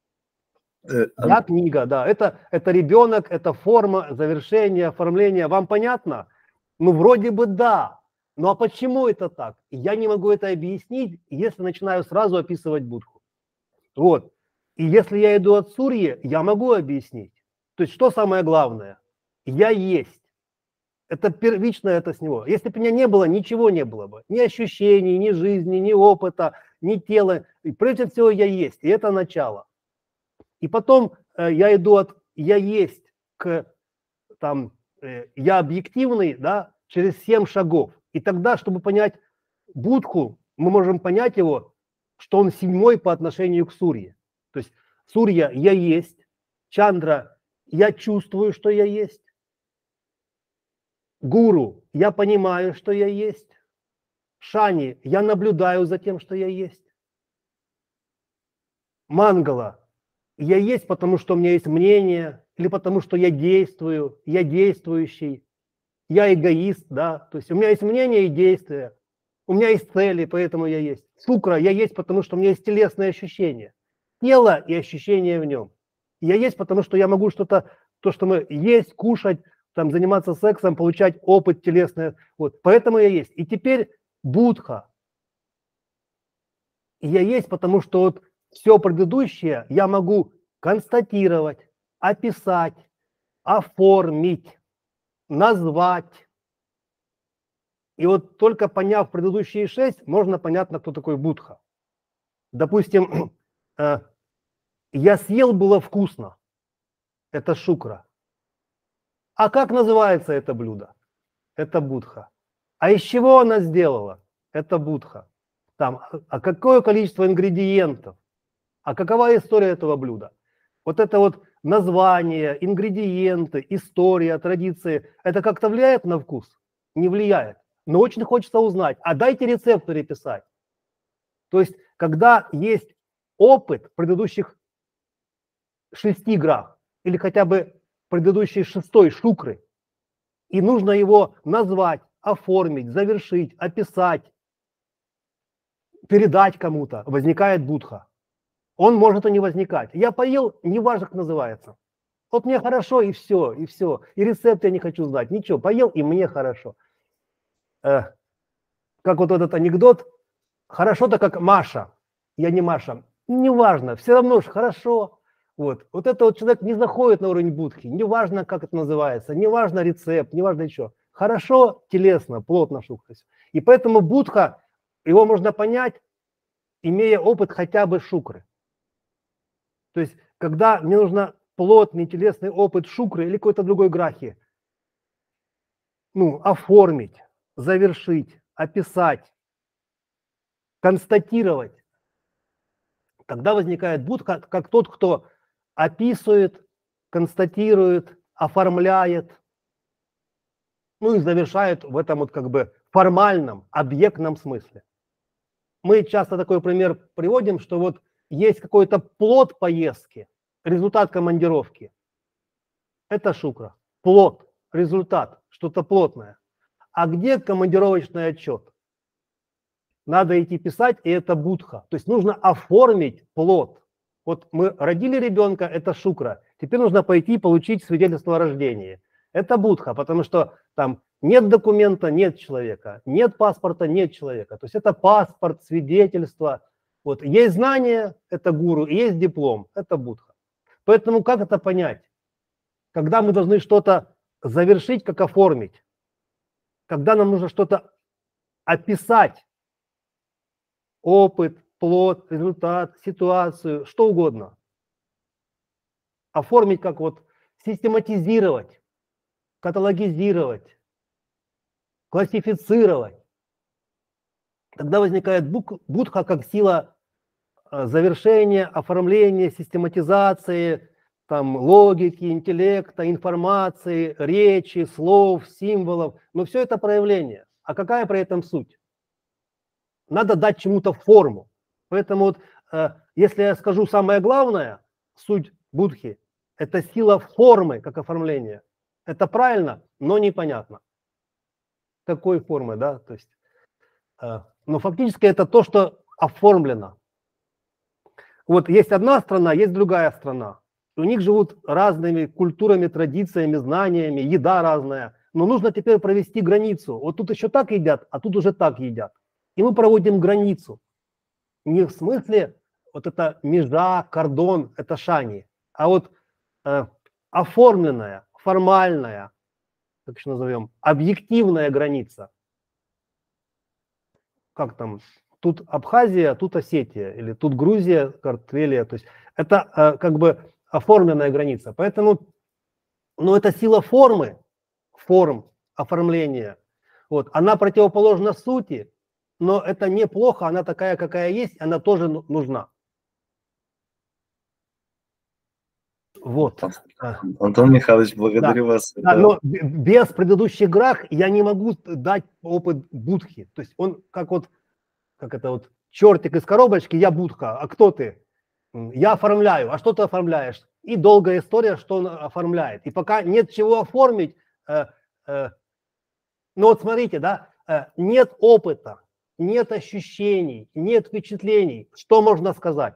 Я книга, да. Это ребенок, это форма, завершение, оформление. Вам понятно? Ну, вроде бы да. Ну, а почему это так? Я не могу это объяснить, если начинаю сразу описывать Будху. Вот. И если я иду от Сурьи, я могу объяснить. То То есть что самое главное? Я есть. Это первичное, это с него. Если бы меня не было, ничего не было бы. Ни ощущений, ни жизни, ни опыта, ни тела. И прежде всего я есть. И это начало. И потом я иду от я есть к там, я объективный, да, через 7 шагов. И тогда, чтобы понять Будху, мы можем понять его, что он 7-й по отношению к Сурье. То есть Сурья я есть, Чандра я чувствую, что я есть, Гуру я понимаю, что я есть, Шани я наблюдаю за тем, что я есть, Мангала я есть, потому что у меня есть мнение, или потому что я действую, я действующий, я эгоист, да, то есть у меня есть мнение и действие, у меня есть цели, поэтому я есть. Шукра я есть, потому что у меня есть телесные ощущения, тело и ощущения в нем. Я есть, потому что я могу что-то, то, что мы есть, кушать, там, заниматься сексом, получать опыт телесный, вот, поэтому я есть. И теперь Будха. Я есть, потому что вот все предыдущее я могу констатировать, описать, оформить, назвать. И вот только поняв предыдущие 6, можно понятно, кто такой Будха. Допустим, я съел, было вкусно. Это шукра. А как называется это блюдо? Это Будха. А из чего она сделала? Это Будха. Там, а какое количество ингредиентов? А какова история этого блюда? Вот это вот название, ингредиенты, история, традиции, это как-то влияет на вкус? Не влияет. Но очень хочется узнать, а дайте рецепт переписать. То есть, когда есть опыт предыдущих 6 грах, или хотя бы предыдущей 6-й шукры, и нужно его назвать, оформить, завершить, описать, передать кому-то, возникает Будха. Он может и не возникать. Я поел, неважно, как называется. Вот мне хорошо, и все, и все. И рецепт я не хочу знать, ничего. Поел, и мне хорошо. Как вот этот анекдот. Хорошо-то как Маша. Я не Маша. Неважно, все равно же хорошо. Вот это вот человек не заходит на уровень Будхи. Неважно, как это называется. Неважно рецепт, неважно еще. Хорошо, телесно, плотно шукра. И поэтому Будха, его можно понять, имея опыт хотя бы шукры. То есть, когда мне нужно плотный телесный опыт шукры или какой-то другой грахи, оформить, завершить, описать, констатировать, тогда возникает Будха как тот, кто описывает, констатирует, оформляет, и завершает в этом вот как бы формальном, объектном смысле. Мы часто такой пример приводим, что вот есть какой-то плод поездки, результат командировки. Это шукра. Плод, результат, что-то плотное. А где командировочный отчет? Надо идти писать, и это Будха. То есть нужно оформить плод. Вот мы родили ребенка, это шукра. Теперь нужно пойти получить свидетельство о рождении. Это Будха, потому что там нет документа, нет человека. Нет паспорта, нет человека. То есть это паспорт, свидетельство. Вот есть знание, это гуру, и есть диплом, это Будха. Поэтому как это понять? Когда мы должны что-то завершить, как оформить? Когда нам нужно что-то описать? Опыт, плод, результат, ситуацию, что угодно. Оформить как вот систематизировать, каталогизировать, классифицировать. Тогда возникает Будха как сила завершения, оформления, систематизации, там, логики, интеллекта, информации, речи, слов, символов. Но все это проявление. А какая при этом суть? Надо дать чему-то форму. Поэтому вот, если я скажу самое главное, суть Будхи, это сила формы, как оформление. Это правильно, но непонятно. Какой формы, да? То есть, но фактически это то, что оформлено. Вот есть одна страна, есть другая страна. У них живут разными культурами, традициями, знаниями, еда разная. Но нужно теперь провести границу. Вот тут еще так едят, а тут уже так едят. И мы проводим границу. Не в смысле вот это межа, кордон, это шани. А вот оформленная, формальная, как еще назовем, объективная граница. Как там? Тут Абхазия, тут Осетия, или тут Грузия, Картвелия. То есть это как бы оформленная граница. Поэтому, ну, это сила формы, форм оформления. Вот. Она противоположна сути, но это неплохо, она такая, какая есть, она тоже нужна. Вот. Антон Михайлович, благодарю вас. Да, но без предыдущих грах я не могу дать опыт будхи. То есть он как вот, как это вот, чертик из коробочки, я будха, а кто ты? Я оформляю, а что ты оформляешь? И долгая история, что он оформляет. И пока нет чего оформить, ну вот смотрите, да, нет опыта, нет ощущений, нет впечатлений. Что можно сказать?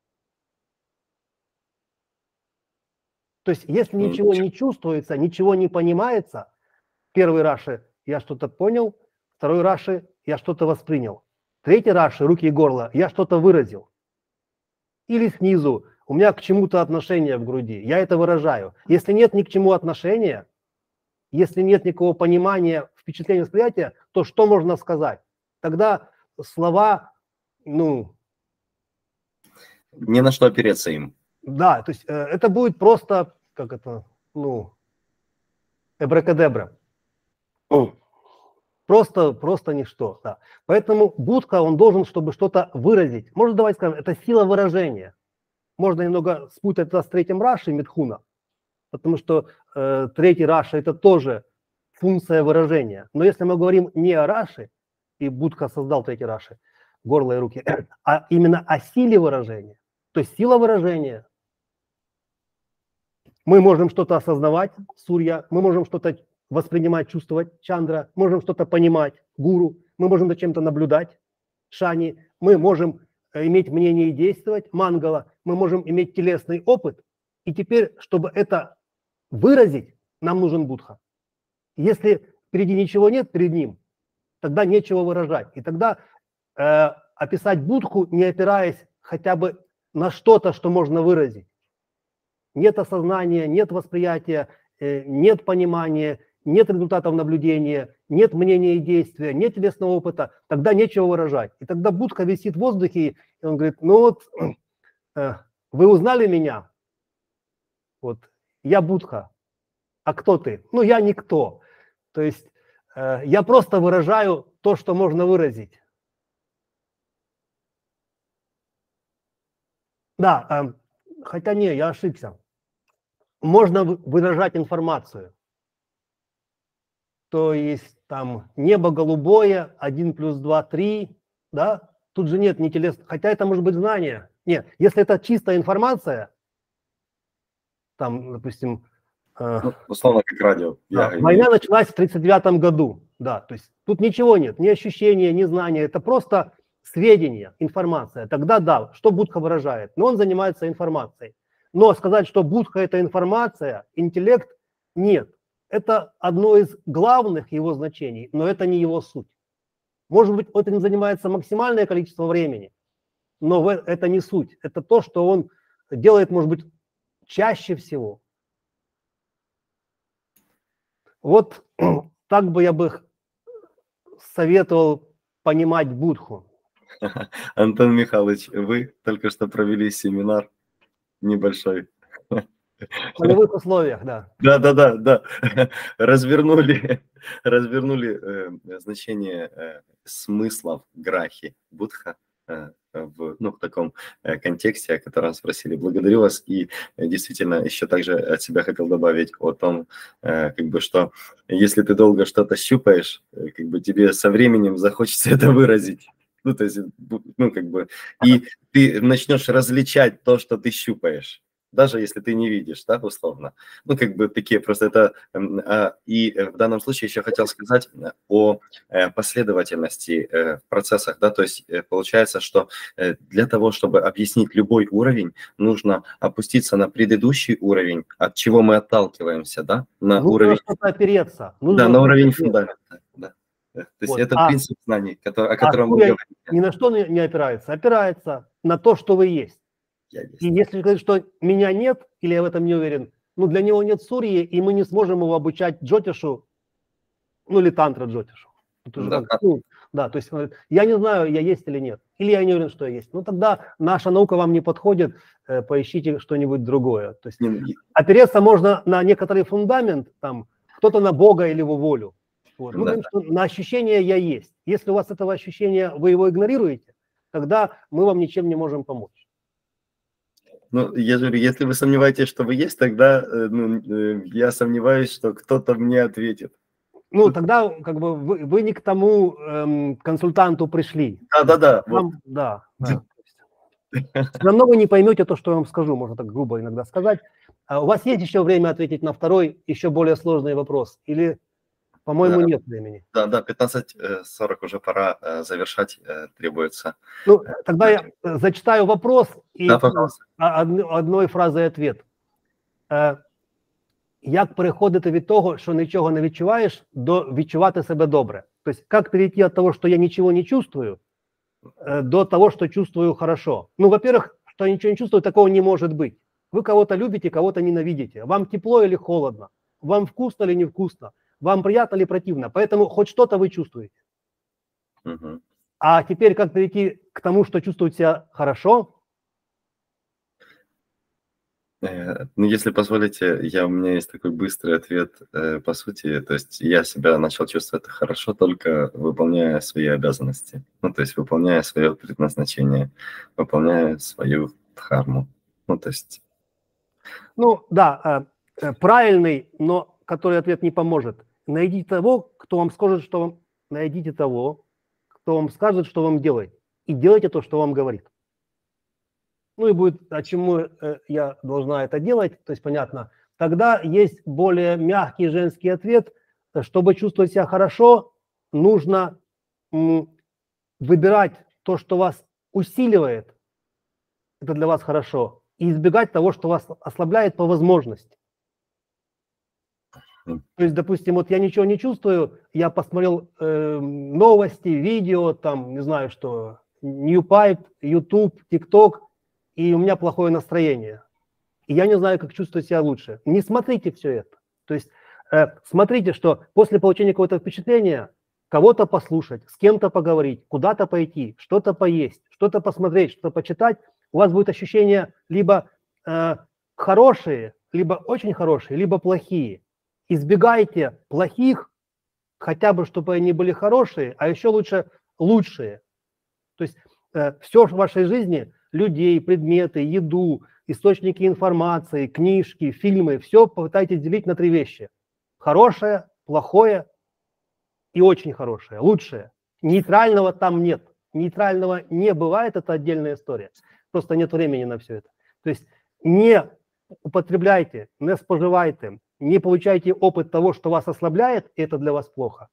То есть если ничего не чувствуется, ничего не понимается, первый раши я что-то понял, второй раши я что-то воспринял, третий раши, руки и горло, я что-то выразил. Или снизу, у меня к чему-то отношение в груди, я это выражаю. Если нет ни к чему отношения, если нет никакого понимания, впечатления, восприятия, то что можно сказать? Тогда слова, ну... Не на что опереться им. Да, то есть это будет просто, как это, ну, эбракадебра. Просто ничто. Да. Поэтому будха, он должен, чтобы что-то выразить. Можно давайте скажем, это сила выражения. Можно немного спутать это с третьим раши, Митхуна, потому что третий раша это тоже функция выражения. Но если мы говорим не о раше, и будха создал третий раши, горло и руки, а именно о силе выражения, то есть сила выражения. Мы можем что-то осознавать, сурья, мы можем что-то воспринимать, чувствовать, чандра, можем что-то понимать, гуру, мы можем за чем-то наблюдать, шани, мы можем иметь мнение и действовать, мангала, мы можем иметь телесный опыт. И теперь, чтобы это выразить, нам нужен будха. Если впереди ничего нет, перед ним, тогда нечего выражать. И тогда описать будху, не опираясь хотя бы на что-то, что можно выразить. Нет осознания, нет восприятия, нет понимания, нет результатов наблюдения, нет мнения и действия, нет телесного опыта, тогда нечего выражать. И тогда будха висит в воздухе, и он говорит, ну вот, вы узнали меня? Вот, я будха. А кто ты? Ну, я никто. То есть я просто выражаю то, что можно выразить. Да, хотя не, я ошибся. Можно выражать информацию. То есть там небо голубое, 1 + 2 = 3, да? Тут же нет ни телес... Хотя это может быть знание. Нет, если это чистая информация, там, допустим... Ну, условно, как радио. Да, война началась в 1939 году. Да, то есть тут ничего нет, ни ощущения, ни знания. Это просто сведения, информация. Тогда да, что будха выражает? Но он занимается информацией. Но сказать, что будха – это информация, интеллект – нет. Это одно из главных его значений, но это не его суть. Может быть, этим занимается максимальное количество времени, но это не суть. Это то, что он делает, может быть, чаще всего. Вот так бы я бы советовал понимать будху. Антон Михайлович, вы только что провели семинар небольшой. В полевых условиях, да. Да. Развернули значение смыслов грахи будха в таком контексте, о котором спросили. Благодарю вас. И действительно еще также от себя хотел добавить о том, что если ты долго что-то щупаешь, тебе со временем захочется это выразить. И ты начнешь различать то, что ты щупаешь. Даже если ты не видишь, да, условно. Такие просто это... И в данном случае еще хотел сказать о последовательности в процессах, да, то есть получается, что для того, чтобы объяснить любой уровень, нужно опуститься на предыдущий уровень, от чего мы отталкиваемся, да, на уровень... Нужно что-то опереться. Да, на уровень фундамента, да. То есть это принцип знаний, о котором мы говорим. Ни на что не опирается. Опирается на то, что вы есть. И если говорить, что меня нет, или я в этом не уверен, ну, для него нет сурьи, и мы не сможем его обучать джотишу, ну, или тантра джотишу. Да. Ну, да, то есть я не знаю, я есть или нет, или я не уверен, что я есть. Ну, тогда наша наука вам не подходит, поищите что-нибудь другое. То есть опереться можно на некоторый фундамент, там, кто-то на Бога или его волю. Вот. Мы говорим, что на ощущение я есть. Если у вас этого ощущения, вы его игнорируете, тогда мы вам ничем не можем помочь. Ну, я говорю, если вы сомневаетесь, что вы есть, тогда я сомневаюсь, что кто-то мне ответит. Ну, тогда как бы вы не к тому консультанту пришли. Да. Да. Все равно вы не поймете то, что я вам скажу, можно так грубо иногда сказать. У вас есть еще время ответить на второй, еще более сложный вопрос? Или, по-моему, нет времени? Да, 15:40 уже пора завершать требуется. Ну, тогда я зачитаю вопрос и пожалуйста. одной фразою ответ. Як переходити від того, що нічого не відчуваєш, до відчувати себе добре? То есть, как перейти от того, что я ничего не чувствую, до того, что чувствую хорошо? Ну, во-первых, что я ничего не чувствую, такого не может быть. Вы кого-то любите, кого-то ненавидите. Вам тепло или холодно? Вам вкусно или невкусно? Вам приятно или противно? Поэтому хоть что-то вы чувствуете. Угу. А теперь как перейти к тому, что чувствует себя хорошо? Ну, если позволите, у меня есть такой быстрый ответ по сути. То есть я себя начал чувствовать хорошо, только выполняя свои обязанности. Ну, то есть выполняя свое предназначение, выполняя свою дхарму. Ну, то есть... Ну, да, правильный, но который ответ не поможет. Найдите того, кто вам скажет, что вам... Найдите того, кто вам скажет, что вам делать. И делайте то, что вам говорит. Ну и будет, а чему я должна это делать, то есть понятно. Тогда есть более мягкий женский ответ. Чтобы чувствовать себя хорошо, нужно выбирать то, что вас усиливает, это для вас хорошо, и избегать того, что вас ослабляет по возможности. То есть, допустим, вот я ничего не чувствую, я посмотрел новости, видео, там, не знаю что, Newpipe, YouTube, TikTok, и у меня плохое настроение. И я не знаю, как чувствовать себя лучше. Не смотрите все это. То есть смотрите, что после получения какого-то впечатления кого-то послушать, с кем-то поговорить, куда-то пойти, что-то поесть, что-то посмотреть, что-то почитать, у вас будет ощущения либо хорошие, либо очень хорошие, либо плохие. Избегайте плохих, хотя бы чтобы они были хорошие, а еще лучше лучшие. То есть все в вашей жизни, людей, предметы, еду, источники информации, книжки, фильмы, все попытайтесь делить на 3 вещи. Хорошее, плохое и очень хорошее, лучшее. Нейтрального там нет. Нейтрального не бывает, это отдельная история. Просто нет времени на все это. То есть не употребляйте, не споживайте, не получайте опыт того, что вас ослабляет, и это для вас плохо.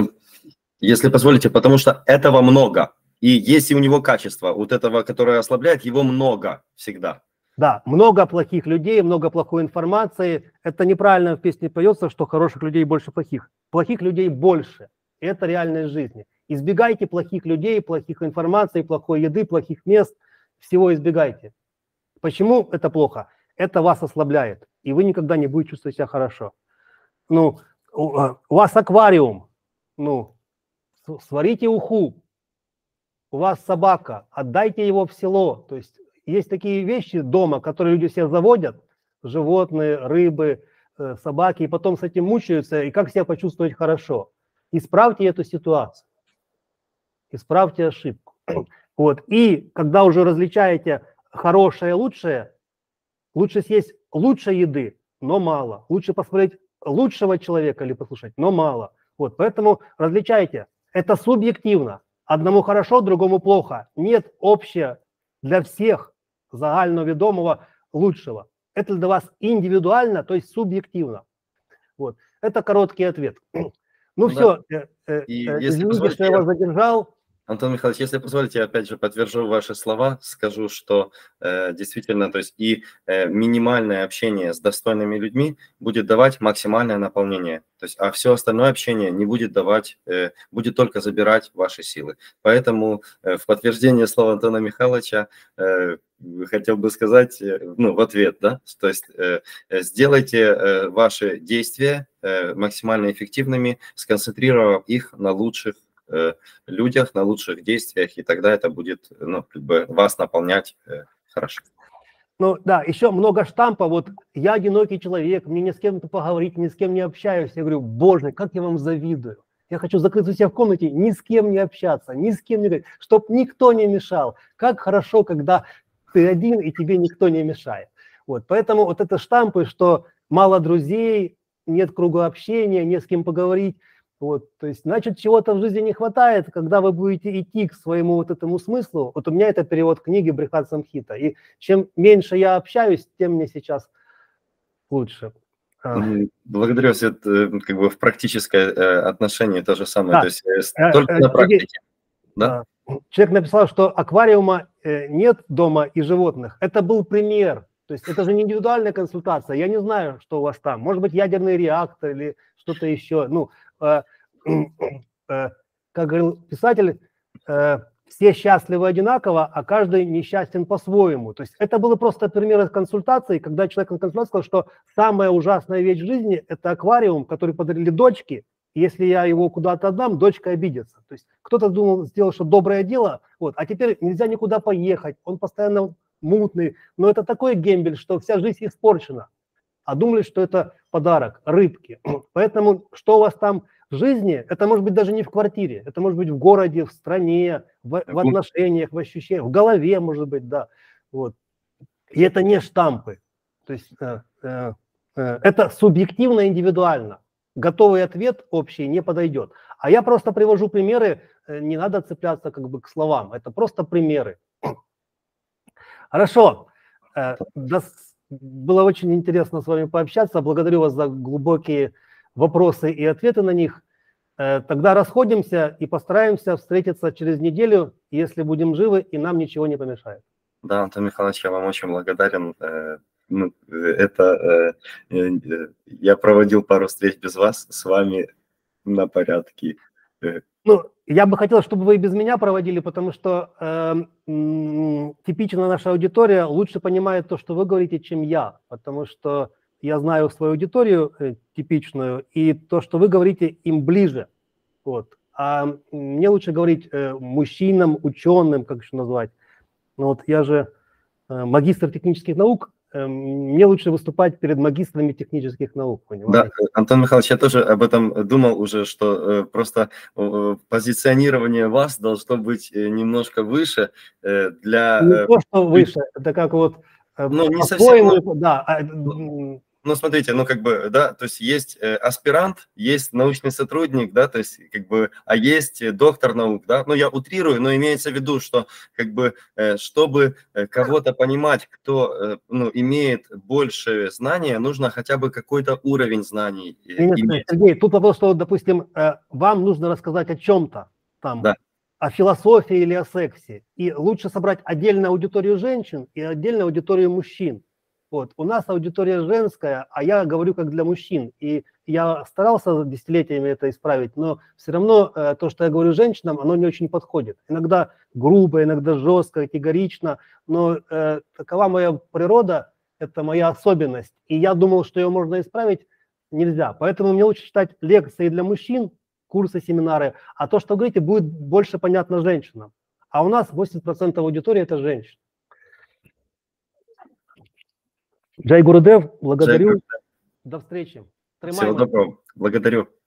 Если позволите, потому что этого много. И если у него качество, вот этого, которое ослабляет, его много всегда. Да, много плохих людей, много плохой информации. Это неправильно в песне поется, что хороших людей больше плохих. Плохих людей больше. Это реальность жизни. Избегайте плохих людей, плохих информаций, плохой еды, плохих мест. Всего избегайте. Почему это плохо? Это вас ослабляет, и вы никогда не будете чувствовать себя хорошо. Ну, у вас аквариум, ну, сварите уху. У вас собака, отдайте его в село. То есть есть такие вещи дома, которые люди себе заводят, животные, рыбы, собаки, и потом с этим мучаются, и как себя почувствовать хорошо. Исправьте эту ситуацию, исправьте ошибку. Вот. И когда уже различаете хорошее и лучшее, лучше съесть лучше еды, но мало. Лучше посмотреть лучшего человека или послушать, но мало. Вот. Поэтому различайте. Это субъективно. Одному хорошо, другому плохо. Нет общего для всех загальновідомого лучшего. Это для вас индивидуально, то есть субъективно. Вот. Это короткий ответ. Ну да. Все, извините, что я вас задержал. Антон Михайлович, если позволите, я опять же подтвержу ваши слова, скажу, что действительно, то есть и минимальное общение с достойными людьми будет давать максимальное наполнение, то есть, а все остальное общение не будет давать, будет только забирать ваши силы. Поэтому в подтверждение слова Антона Михайловича хотел бы сказать, ну, в ответ, да, то есть сделайте ваши действия максимально эффективными, сконцентрировав их на лучших людях, на лучших действиях, и тогда это будет, ну, как бы вас наполнять хорошо. Ну да, еще много штампа. Вот я одинокий человек, мне ни с кем поговорить, ни с кем не общаюсь. Я говорю, боже, как я вам завидую. Я хочу закрыться у себя в комнате, ни с кем не общаться, ни с кем не говорить, чтобы никто не мешал. Как хорошо, когда ты один и тебе никто не мешает. Вот, поэтому вот это штампы, что мало друзей, нет круга общения, не с кем поговорить. Вот, то есть, значит, чего-то в жизни не хватает, когда вы будете идти к своему вот этому смыслу. Вот у меня это перевод книги Брихат Самхита. И чем меньше я общаюсь, тем мне сейчас лучше. Благодарю вас. Как бы в практическое отношение то же самое. Да. То есть только на практике. Да? Человек написал, что аквариума нет дома и животных. Это был пример. То есть это же не индивидуальная консультация. Я не знаю, что у вас там. Может быть, ядерный реактор или что-то еще. Ну, как говорил писатель, все счастливы одинаково, а каждый несчастен по-своему. То есть это было просто пример из консультации, когда человек на консультации сказал, что самая ужасная вещь в жизни – это аквариум, который подарили дочке. Если я его куда-то отдам, дочка обидится. То есть кто-то думал, сделал, что доброе дело, вот, а теперь нельзя никуда поехать, он постоянно мутный. Но это такой гембель, что вся жизнь испорчена. А думали, что это подарок, рыбки. Поэтому что у вас там в жизни, это может быть даже не в квартире, это может быть в городе, в стране, в отношениях, в ощущениях, в голове, может быть, да. Вот. И это не штампы. То есть это субъективно, индивидуально. Готовый ответ общий не подойдет. А я просто привожу примеры, не надо цепляться как бы к словам, это просто примеры. Хорошо. Было очень интересно с вами пообщаться. Благодарю вас за глубокие вопросы и ответы на них. Тогда расходимся и постараемся встретиться через неделю, если будем живы и нам ничего не помешает. Да, Антон Михайлович, я вам очень благодарен. Я проводил пару встреч без вас, с вами на порядке. Ну, я бы хотел, чтобы вы и без меня проводили, потому что типично наша аудитория лучше понимает то, что вы говорите, чем я, потому что я знаю свою аудиторию типичную, и то, что вы говорите, им ближе. Вот. А мне лучше говорить мужчинам, ученым, как еще назвать. Ну, вот я же магистр технических наук, мне лучше выступать перед магистрами технических наук, понимаете? Да, Антон Михайлович, я тоже об этом думал уже, что просто позиционирование вас должно быть немножко выше для... Не то, что выше, это как вот... Ну, не совсем... Да. Ну, смотрите, ну, как бы, да, то есть есть аспирант, есть научный сотрудник, да, то есть, как бы, а есть доктор наук, да, ну, я утрирую, но имеется в виду, что, как бы, чтобы кого-то понимать, кто, ну, имеет больше знания, нужно хотя бы какой-то уровень знаний иметь. Сергей, тут вопрос, что, допустим, вам нужно рассказать о чем-то, там, да. О философии или о сексе, и лучше собрать отдельную аудиторию женщин и отдельную аудиторию мужчин. Вот. У нас аудитория женская, а я говорю как для мужчин. И я старался десятилетиями это исправить, но все равно то, что я говорю женщинам, оно не очень подходит. Иногда грубо, иногда жестко, категорично, но такова моя природа, это моя особенность. И я думал, что ее можно исправить, нельзя. Поэтому мне лучше читать лекции для мужчин, курсы, семинары, а то, что вы говорите, будет больше понятно женщинам. А у нас 80% аудитории – это женщины. Джай Гурудев, благодарю. До встречи. Всего доброго. Благодарю.